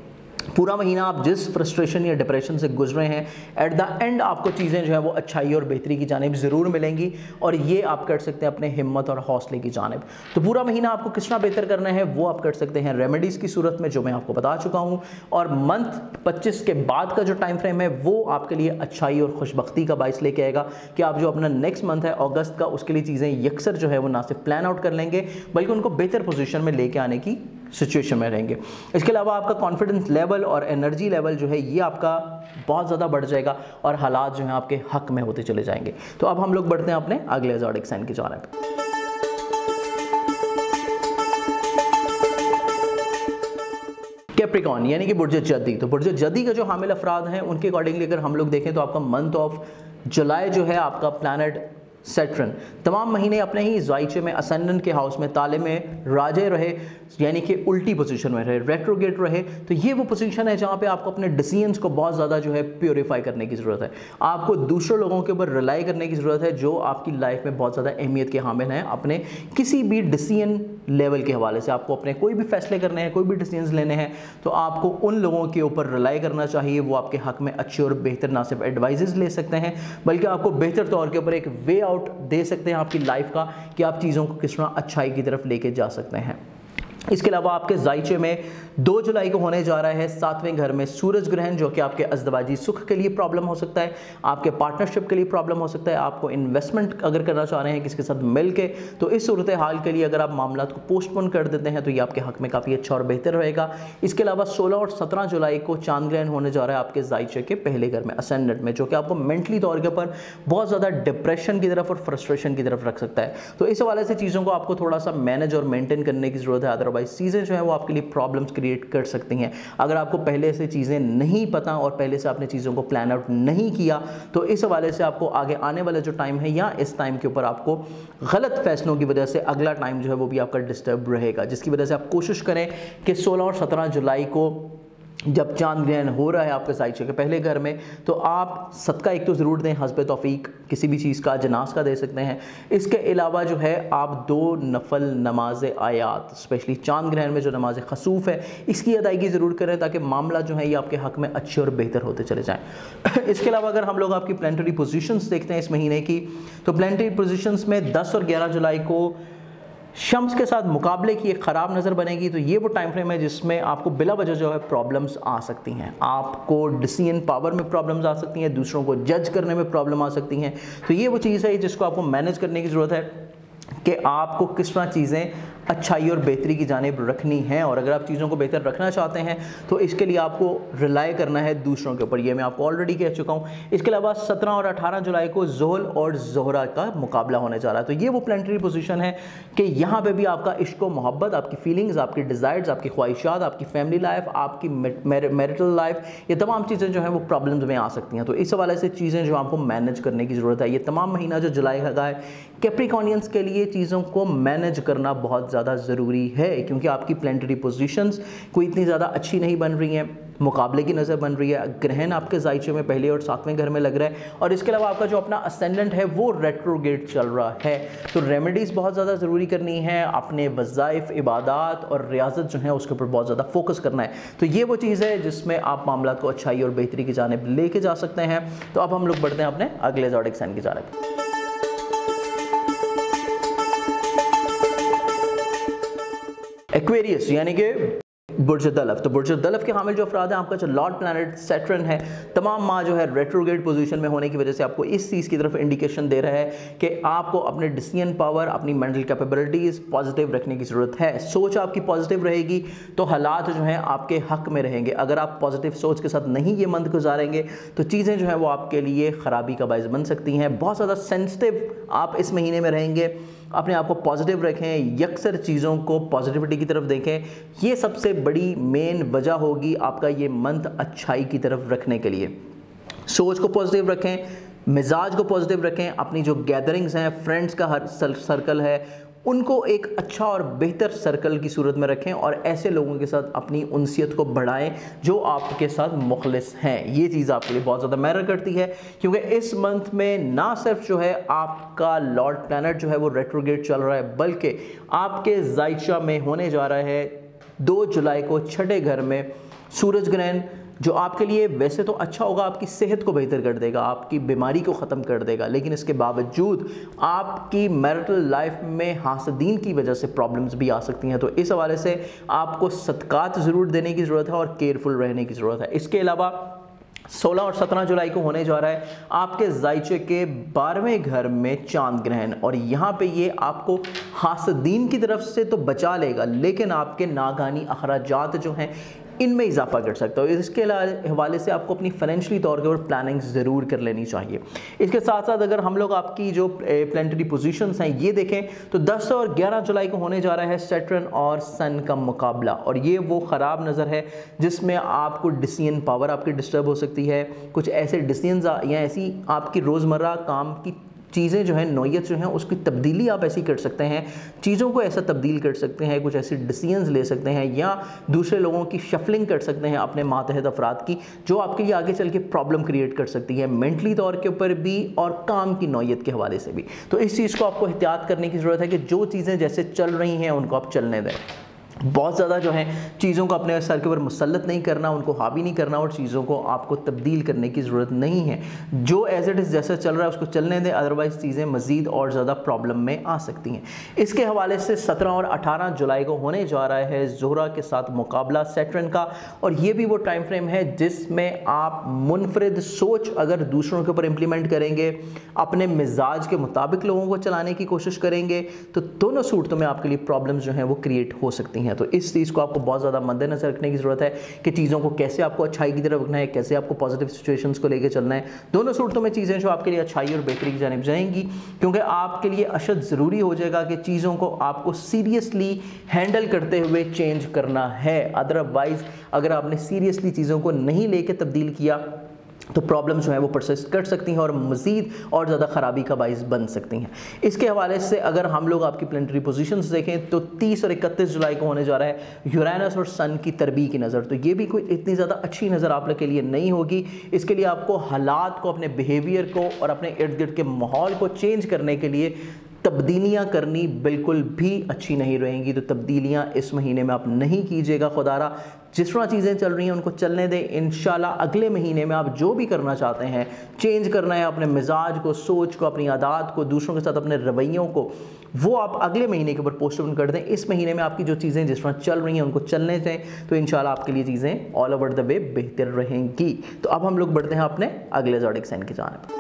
पूरा महीना आप जिस फ्रस्ट्रेशन या डिप्रेशन से गुजरे हैं, एट द एंड आपको चीज़ें जो है वो अच्छाई और बेहतरी की जानिब ज़रूर मिलेंगी, और ये आप कर सकते हैं अपने हिम्मत और हौसले की जानिब। तो पूरा महीना आपको किस तरह बेहतर करना है वो आप कर सकते हैं रेमेडीज़ की सूरत में, जो मैं आपको बता चुका हूँ। और मंथ 25 के बाद का जो टाइम फ्रेम है वो आपके लिए अच्छाई और खुशबख्ती का बाइस लेके आएगा कि आप जो अपना नेक्स्ट मंथ है अगस्त का, उसके लिए चीज़ें यकसर जो है वो ना सिर्फ प्लान आउट कर लेंगे बल्कि उनको बेहतर पोजीशन में लेके आने की सिचुएशन में रहेंगे। इसके अलावा आपका कॉन्फिडेंस लेवल और एनर्जी लेवल जो है ये आपका बहुत ज़्यादा बढ़ जाएगा और हालात जो हैं आपके हक में होते चले जाएंगे। तो अब हम लोग बढ़ते हैं अपने अगले ज़ोडिएक साइन की जानिब। कैप्रिकॉर्न यानी कि बुर्ज जद्दी। तो बुर्ज जद्दी का जो हामिल अफराद हैं उनके अकॉर्डिंगली अगर हम लोग देखें तो आपका मंथ ऑफ जुलाई जो है आपका प्लैनेट सैटर्न तमाम महीने अपने ही ज़ाइचे में असेंडेंट के हाउस में ताले में राजे रहे, यानी कि उल्टी पोजीशन में रहे, रेट्रोगेट रहे। तो ये वो पोजीशन है जहाँ पे आपको अपने डिसीजंस को बहुत ज़्यादा जो है प्योरीफाई करने की ज़रूरत है। आपको दूसरे लोगों के ऊपर रिलाई करने की ज़रूरत है जो आपकी लाइफ में बहुत ज़्यादा अहमियत के हामिल हैं। अपने किसी भी डिसीजन लेवल के हवाले से आपको अपने कोई भी फैसले करने हैं, कोई भी डिसीजंस लेने हैं, तो आपको उन लोगों के ऊपर रिलाई करना चाहिए। वो आपके हक में अच्छे और बेहतर ना सिर्फ एडवाइजेस ले सकते हैं बल्कि आपको बेहतर तौर के ऊपर एक वे आउट दे सकते हैं आपकी लाइफ का कि आप चीज़ों को किस तरह अच्छाई की तरफ लेके जा सकते हैं। इसके अलावा आपके ज़ाइचे में 2 जुलाई को होने जा रहा है 7वें घर में सूरज ग्रहण, जो कि आपके अज़दवाजी सुख के लिए प्रॉब्लम हो सकता है, आपके पार्टनरशिप के लिए प्रॉब्लम हो सकता है, आपको इन्वेस्टमेंट अगर करना चाह रहे हैं किसी के साथ मिल के, तो इस सूरत हाल के लिए अगर आप मामलात को पोस्टपोन कर देते हैं तो ये आपके हक में काफ़ी अच्छा और बेहतर रहेगा। इसके अलावा 16 और 17 जुलाई को चांद ग्रहण होने जा रहा है आपके ज़ाइचे के पहले घर में असेंडेंट में, जो कि आपको मेंटली तौर के ऊपर बहुत ज़्यादा डिप्रेशन की तरफ और फ्रस्ट्रेशन की तरफ रख सकता है। तो इस हवाले से चीज़ों को आपको थोड़ा सा मैनेज और मेंटेन करने की ज़रूरत है, अदरवाइज चीज़ें जो है वो आपके लिए प्रॉब्लम्स क्रिएट कर सकती हैं। अगर आपको पहले से चीज़ें नहीं पता और पहले से आपने चीज़ों को प्लान आउट नहीं किया तो इस हवाले से आपको आगे आने वाला जो टाइम है या इस टाइम के ऊपर आपको गलत फैसलों की वजह से अगला टाइम जो है वो भी आपका डिस्टर्ब रहेगा, जिसकी वजह से आप कोशिश करें कि 16 और 17 जुलाई को जब चांद ग्रहण हो रहा है आपके ज़ाइचे के पहले घर में, तो आप सदका एक तो ज़रूर दें, हस्बे तौफीक किसी भी चीज़ का, जनाज का दे सकते हैं। इसके अलावा जो है आप 2 नफल नमाज आयात, स्पेशली चांद ग्रहण में जो नमाज खसूफ है, इसकी अदायगी ज़रूर करें ताकि मामला जो है ये आपके हक में अच्छे और बेहतर होते चले जाएँ। इसके अलावा अगर हम लोग आपकी प्लानिटरी पोजीशंस देखते हैं इस महीने की, तो प्लानिटरी पोजीशंस में 10 और 11 जुलाई को शम्स के साथ मुकाबले की एक ख़राब नज़र बनेगी। तो ये वो टाइम फ्रेम है जिसमें आपको बिला वजह जो है प्रॉब्लम्स आ सकती हैं, आपको डिसीजन पावर में प्रॉब्लम्स आ सकती हैं, दूसरों को जज करने में प्रॉब्लम आ सकती हैं। तो ये वो चीज़ है जिसको आपको मैनेज करने की ज़रूरत है कि आपको किस तरह चीज़ें अच्छाई और बेहतरी की जानिब रखनी है। और अगर आप चीज़ों को बेहतर रखना चाहते हैं तो इसके लिए आपको रिलाई करना है दूसरों के ऊपर, ये मैं आपको ऑलरेडी कह चुका हूँ। इसके अलावा 17 और 18 जुलाई को ज़ोहल और ज़ोहरा का मुकाबला होने जा रहा है। तो ये वो प्लानिटरी पोजीशन है कि यहाँ पे भी आपका इश्क व मोहब्बत, आपकी फीलिंग्स, आपकी डिज़ायर्स, आपकी ख्वाहिशात, आपकी फैमिली लाइफ, आपकी मैरिटल लाइफ, ये तमाम चीज़ें जो हैं वो प्रॉब्लम्स में आ सकती हैं। तो इस हवाले से चीज़ें जो आपको मैनेज करने की ज़रूरत है। ये तमाम महीना जो जुलाई का है कैप्रिकॉर्नियंस के लिए चीज़ों को मैनेज करना बहुत ज़्यादा ज़रूरी है, क्योंकि आपकी प्लानिटरी पोजीशंस कोई इतनी ज़्यादा अच्छी नहीं बन रही हैं, मुकाबले की नज़र बन रही है। ग्रहण आपके ज़ाइचे में पहले और 7वें घर में लग रहा है, और इसके अलावा आपका जो अपना असेंडेंट है वो रेट्रोगेट चल रहा है। तो रेमेडीज़ बहुत ज़्यादा ज़रूरी करनी है, अपने वज़ाइफ, इबादत और रियाजत जो है उसके ऊपर बहुत ज़्यादा फोकस करना है। तो ये वो चीज़ है जिसमें आप मामला को अच्छाई और बेहतरी की जानिब लेके जा सकते हैं। तो अब हम लोग बढ़ते हैं अपने अगले ज़ोडिएक साइन की जानिब। एक्वेरियस यानी कि बुर्ज दलफ। तो बुर्ज दलफ के हामिल जो अफराद हैं, आपका जो लॉर्ड प्लैनेट सैटर्न है तमाम माह जो है रेट्रोगेट पोजीशन में होने की वजह से आपको इस चीज़ की तरफ इंडिकेशन दे रहा है कि आपको अपने डिसीजन पावर, अपनी मेंटल कैपेबिलिटीज़ पॉजिटिव रखने की ज़रूरत है। सोच आपकी पॉजिटिव रहेगी तो हालात जो हैं आपके हक में रहेंगे। अगर आप पॉजिटिव सोच के साथ नहीं ये मंथ गुजारेंगे तो चीज़ें जो हैं वो आपके लिए ख़राबी का बायस बन सकती हैं। बहुत ज़्यादा सेंसिटिव आप इस महीने में रहेंगे, अपने आप को पॉजिटिव रखें, यकसर चीज़ों को पॉजिटिविटी की तरफ देखें। ये सबसे बड़ी मेन वजह होगी आपका ये मंथ अच्छाई की तरफ रखने के लिए। सोच को पॉजिटिव रखें, मिजाज को पॉजिटिव रखें, अपनी जो गैदरिंग्स हैं, फ्रेंड्स का हर सर्कल है, उनको एक अच्छा और बेहतर सर्कल की सूरत में रखें और ऐसे लोगों के साथ अपनी उनसियत को बढ़ाएं जो आपके साथ मुखलिस हैं। ये चीज़ आपके लिए बहुत ज़्यादा मैटर करती है, क्योंकि इस मंथ में ना सिर्फ जो है आपका लॉर्ड प्लैनेट जो है वो रेट्रोगेट चल रहा है, बल्कि आपके ज़ाइचा में होने जा रहा है 2 जुलाई को 6ठे घर में सूरज ग्रहण जो आपके लिए वैसे तो अच्छा होगा, आपकी सेहत को बेहतर कर देगा, आपकी बीमारी को ख़त्म कर देगा, लेकिन इसके बावजूद आपकी मैरिटल लाइफ में हासदीन की वजह से प्रॉब्लम्स भी आ सकती हैं। तो इस हवाले से आपको सदकात ज़रूर देने की ज़रूरत है और केयरफुल रहने की ज़रूरत है। इसके अलावा 16 और 17 जुलाई को होने जा रहा है आपके ज़ायचे के 12वें घर में चांद ग्रहण, और यहाँ पे ये आपको हासदीन की तरफ से तो बचा लेगा, लेकिन आपके नागानी अखराजात जो हैं इनमें इजाफा कर सकता है। इसके हवाले से आपको अपनी फाइनेंशियली तौर के ऊपर प्लानिंग ज़रूर कर लेनी चाहिए। इसके साथ साथ अगर हम लोग आपकी जो प्लानिटरी पोजीशंस हैं ये देखें तो 10 और 11 जुलाई को होने जा रहा है सैटर्न और सन का मुकाबला, और ये वो ख़राब नज़र है जिसमें आपको डिसीजन पावर आपकी डिस्टर्ब हो सकती है। कुछ ऐसे डिसीजंस या ऐसी आपकी रोज़मर्रा काम की चीज़ें जो हैं, नौयत जो हैं, उसकी तब्दीली आप ऐसी कर सकते हैं, चीज़ों को ऐसा तब्दील कर सकते हैं, कुछ ऐसे डिसीजंस ले सकते हैं या दूसरे लोगों की शफलिंग कर सकते हैं अपने मातहत अफराद की, जो आपके लिए आगे चल के प्रॉब्लम क्रिएट कर सकती है मेंटली तौर के ऊपर भी और काम की नौयत के हवाले से भी। तो इस चीज़ को आपको एहतियात करने की ज़रूरत है कि जो चीज़ें जैसे चल रही हैं उनको आप चलने दें। बहुत ज़्यादा जो है चीज़ों को अपने सर के ऊपर मुसल्लत नहीं करना, उनको हावी नहीं करना, और चीज़ों को आपको तब्दील करने की ज़रूरत नहीं है। जो एज इट इज़ जैसा चल रहा है उसको चलने दें, अदरवाइज़ चीज़ें मज़ीद और ज़्यादा प्रॉब्लम में आ सकती हैं। इसके हवाले से 17 और 18 जुलाई को होने जा रहा है ज़ोहरा के साथ मुकाबला सैटर्न का, और ये भी वो टाइम फ्रेम है जिसमें आप मुनफरिद सोच अगर दूसरों के ऊपर इम्प्लीमेंट करेंगे, अपने मिजाज के मुताबिक लोगों को चलाने की कोशिश करेंगे, तो दोनों सूरतों में आपके लिए प्रॉब्लम्स जो हैं वो क्रिएट हो सकती हैं। तो इस चीज़ को आपको बहुत ज़्यादा मद्देनजर रखने की ज़रूरत है कि चीज़ों को कैसे आपको अच्छाई की तरफ रखना है, कैसे आपको पॉजिटिव सिचुएशंस को लेकर चलना है। दोनों सूरतों में चीज़ें जो आपके लिए अच्छाई और बेहतरी की जानिब जाएंगी, क्योंकि आपके लिए अशद ज़रूरी हो जाएगा कि चीज़ों को आपको सीरियसली हैंडल करते हुए चेंज करना है। अदरवाइज़ अगर आपने सीरियसली चीज़ों को नहीं लेके तब्दील किया तो प्रॉब्लम जो है वो परसिस्ट कर सकती हैं और मज़ीद और ज़्यादा ख़राबी का बाइस बन सकती हैं। इसके हवाले से अगर हम लोग आपकी प्लानिटरी पोजीशंस देखें तो 30 और 31 जुलाई को होने जा रहा है यूरेनस और सन की तरबी की नज़र, तो ये भी कोई इतनी ज़्यादा अच्छी नज़र आप लोग के लिए नहीं होगी। इसके लिए आपको हालात को, अपने बिहेवियर को और अपने इर्द गिर्द के माहौल को चेंज करने के लिए तब्दीलियाँ करनी बिल्कुल भी अच्छी नहीं रहेंगी। तो तब्दीलियाँ इस महीने में आप नहीं कीजिएगा खुदारा, जिस तरह चीज़ें चल रही हैं उनको चलने दें। इंशाल्लाह अगले महीने में आप जो भी करना चाहते हैं, चेंज करना है अपने मिजाज को, सोच को, अपनी आदत को, दूसरों के साथ अपने रवैयों को, वो आप अगले महीने के ऊपर पोस्टपोन कर दें। इस महीने में आपकी जो चीज़ें जिस तरह चल रही हैं उनको चलने दें, तो इंशाल्लाह आपके लिए चीज़ें ऑल ओवर द वे बेहतर रहेंगी। तो अब हम लोग बढ़ते हैं अपने अगले ज़ोडिएक साइन की जानिब।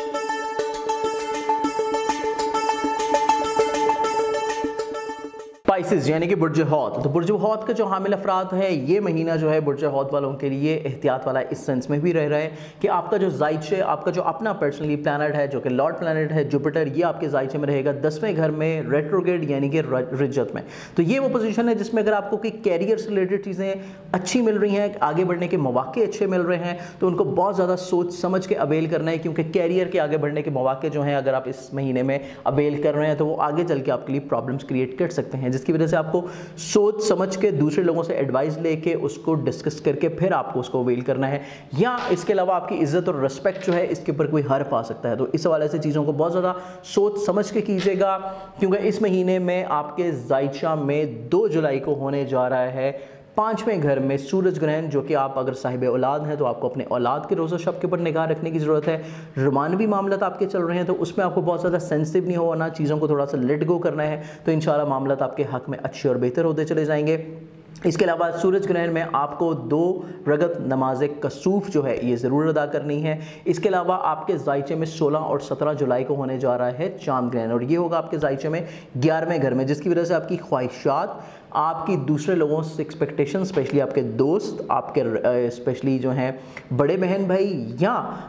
स्पाइसेस यानी कि बुर्ज हौत। तो बुर्ज हौत का जो हामिल अफराद है, ये महीना जो है बुर्ज हौत वालों के लिए एहतियात वाला इस सेंस में भी रह रहा है कि आपका जो ज़ायचे, आपका जो अपना पर्सनली प्लानट है जो कि लॉर्ड प्लानट है जुपिटर, ये आपके ज़ायचे में रहेगा 10वें घर में रेट्रोग्रेड यानी कि रिजत में। तो ये वो पोजीशन है जिसमें अगर आपको कोई कैरियर से रिलेटेड चीज़ें अच्छी मिल रही हैं, आगे बढ़ने के मौके अच्छे मिल रहे हैं, तो उनको बहुत ज़्यादा सोच समझ के अवेल करना है, क्योंकि कैरियर के आगे बढ़ने के मौके जो हैं अगर आप इस महीने में अवेल कर रहे हैं तो वो आगे चल के आपके लिए प्रॉब्लम्स क्रिएट कर सकते हैं, जिसकी वजह से आपको सोच समझ के दूसरे लोगों से एडवाइस लेके उसको डिस्कस करके फिर आपको उसको अवेल करना है। या इसके अलावा आपकी इज्जत और रिस्पेक्ट जो है इसके ऊपर कोई हर्फ आ सकता है। तो इस हवाले से चीज़ों को बहुत ज़्यादा सोच समझ के कीजिएगा, क्योंकि इस महीने में आपके ज़ायचा में 2 जुलाई को होने जा रहा है 5वें घर में सूरज ग्रहण, जो कि आप अगर साहिब औलाद हैं तो आपको अपने औलाद के रोज़ो शब के ऊपर निगाह रखने की ज़रूरत है। रोमानवी मामलात आपके चल रहे हैं तो उसमें आपको बहुत ज़्यादा सेंसिटिव नहीं होना, चीज़ों को थोड़ा सा लेट गो करना है, तो इंशाल्लाह मामलात आपके हक़ में अच्छे और बेहतर होते चले जाएंगे। इसके अलावा सूरज ग्रहण में आपको 2 रगत नमाज कसूफ जो है ये ज़रूर अदा करनी है। इसके अलावा आपके ज़ायचे में 16 और 17 जुलाई को होने जा रहा है चांद ग्रहण, और ये होगा आपके ज़ायचे में 11वें घर में, जिसकी वजह से आपकी ख्वाहिशात, आपकी दूसरे लोगों से एक्सपेक्टेशन, स्पेशली आपके दोस्त, आपके स्पेशली जो हैं बड़े बहन भाई, या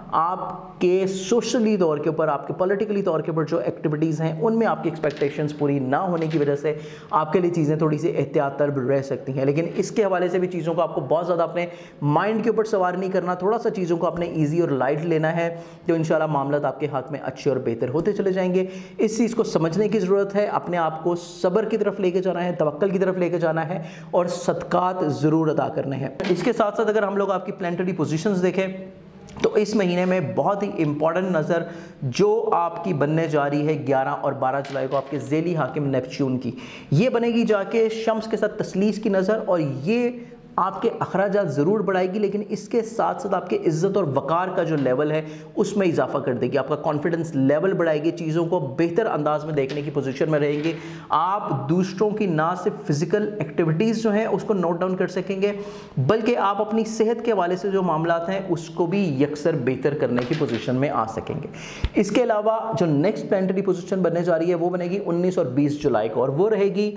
आपके सोशली तौर के ऊपर, आपके पॉलिटिकली तौर के ऊपर जो एक्टिविटीज़ हैं उनमें आपकी एक्सपेक्टेशंस पूरी ना होने की वजह से आपके लिए चीज़ें थोड़ी सी एहतियात तलब रह सकती हैं। लेकिन इसके हवाले से भी चीज़ों को आपको बहुत ज़्यादा अपने माइंड के ऊपर सवार नहीं करना, थोड़ा सा चीज़ों को अपने ईजी और लाइट लेना है, तो इंशाल्लाह मामलात आपके हाथ में अच्छे और बेहतर होते चले जाएंगे। इस चीज़ को समझने की ज़रूरत है, अपने आप को सब्र की तरफ लेके जाना है, तवक्कल की तरफ लेके जाना है और सदकात ज़रूर अदा करने हैं। इसके साथ साथ अगर हम लोग आपकी प्लानिटरी पोजीशंस देखें तो इस महीने में बहुत ही इंपॉर्टेंट नज़र जो आपकी बनने जा रही है 11 और 12 जुलाई को आपके ज़ेली हाकिम नेपच्यून की, ये बनेगी जाके शम्स के साथ तस्लीस की नज़र, और ये آپ کے اخراجات ضرور بڑھائے گی، لیکن اس کے ساتھ ساتھ آپ کے عزت اور وقار کا جو لیول ہے اس میں اضافہ کر دے گی، آپ کا کانفیڈنس لیول بڑھائے گی، چیزوں کو بہتر انداز میں دیکھنے کی پوزیشن میں رہیں گے، آپ دوسروں کی نہ صرف فزیکل ایکٹیویٹیز جو ہیں اس کو نوٹ ڈاؤن کر سکیں گے، بلکہ آپ اپنی صحت کے حوالے سے جو معاملات ہیں اس کو بھی یکسر بہتر کرنے کی پوزیشن میں آ سکیں گے۔ اس کے علاوہ جو نیکسٹ پلانٹری پوزیشن بننے جا رہی ہے وہ بنے گی 19 اور 20 جولائی کو، اور وہ رہے گی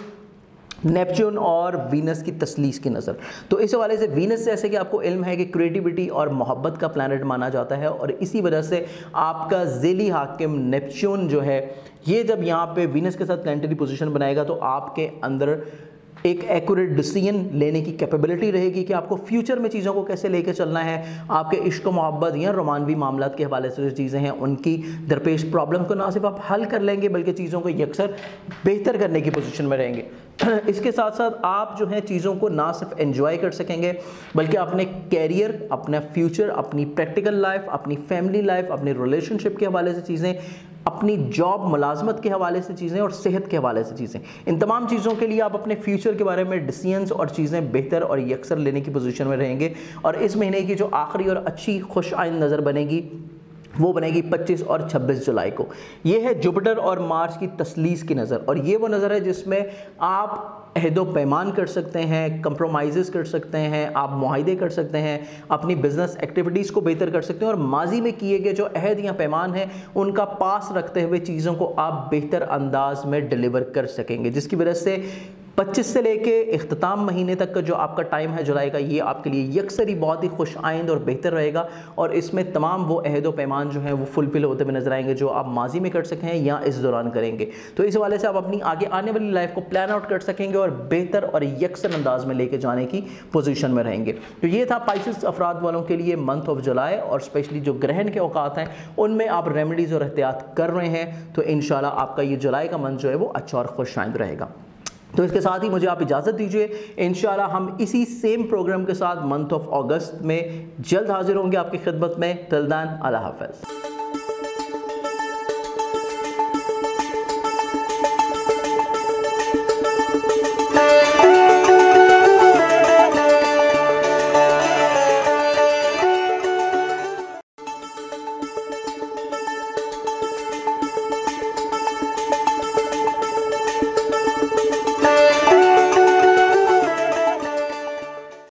نیپچون اور وینس کی تثلیث کی نظر۔ تو اس حوالے سے وینس جیسے کہ آپ کو علم ہے کہ کریٹیوٹی اور محبت کا پلانٹ مانا جاتا ہے، اور اسی وجہ سے آپ کا ذیلی حاکم نیپچون جو ہے یہ جب یہاں پہ وینس کے ساتھ پلانٹری پوزیشن بنائے گا تو آپ کے اندر ایک ایکوریٹ ڈیسیژن لینے کی کیپیبلٹی رہے گی کہ آپ کو فیوچر میں چیزوں کو کیسے لے کے چلنا ہے، آپ کے عشق و محبت یا رومانوی معاملات کے حوالے سے جو چیزیں ہیں ان کی درپیش پرابلم کو نہ صرف آپ حل کر لیں گے بلکہ چیزوں کو یکسر بہتر کرنے کی پوزیشن میں رہیں گے۔ اس کے ساتھ ساتھ آپ جو ہیں چیزوں کو نہ صرف انجوائے کر سکیں گے بلکہ اپنے کیریئر، اپنا فیوچر، اپنی پریکٹیکل لائف، اپنی فیملی لائف، اپنی ریلیشن شپ کے حوالے سے چیزیں، اپنی جاب ملازمت کے حوالے سے چیزیں اور صحت کے حوالے سے چیزیں، ان تمام چیزوں کے لیے آپ اپنے فیوچر کے بارے میں ڈیسیژنز اور چیزیں بہتر اور یکسر لینے کی پوزیشن میں رہیں گے۔ اور اس مہینے کی جو آخری اور اچھی خوش آئند نظر بنے گی وہ بنے گی 25 اور 26 جولائی کو۔ یہ ہے جوپیٹر اور مارس کی تثلیث کی نظر، اور یہ وہ نظر ہے جس میں آپ عہد و پیمان کر سکتے ہیں، کمپرومائزز کر سکتے ہیں، آپ معاہدے کر سکتے ہیں، اپنی بزنس ایکٹیویٹیز کو بہتر کر سکتے ہیں، اور ماضی میں کیے گئے جو عہد یا پیمان ہیں ان کا پاس رکھتے ہوئے چیزوں کو آپ بہتر انداز میں ڈیلیور کر سکیں گے، جس کی وجہ سے 25 سے لے کے اختتام مہینے تک کا جو آپ کا ٹائم ہے جولائی کا، یہ آپ کے لیے یکسر ہی بہت ہی خوش آئند اور بہتر رہے گا، اور اس میں تمام وہ عہد و پیمان جو ہیں وہ فلفل ہوتے ہوئے نظر آئیں گے جو آپ ماضی میں کر سکیں یا اس دوران کریں گے۔ تو اس حوالے سے آپ اپنی آگے آنے والی لائف کو پلان آؤٹ کر سکیں گے اور بہتر اور یکسر انداز میں لے کے جانے کی پوزیشن میں رہیں گے۔ تو یہ تھا پائسس افراد والوں کے لیے منتھ آف جولائی، اور اسپیشلی جو گرہن کے اوقات ہیں ان میں آپ ریمیڈیز اور احتیاط کر رہے ہیں تو انشاءاللہ آپ کا یہ جولائی کا منتھ جو ہے وہ اچھا اور خوش آئند رہے گا۔ تو اس کے ساتھ ہی مجھے آپ اجازت دیجئے، انشاءاللہ ہم اسی سیم پروگرام کے ساتھ منتھ آف اگست میں جلد حاضر ہوں گے آپ کی خدمت میں۔ till then اللہ حافظ۔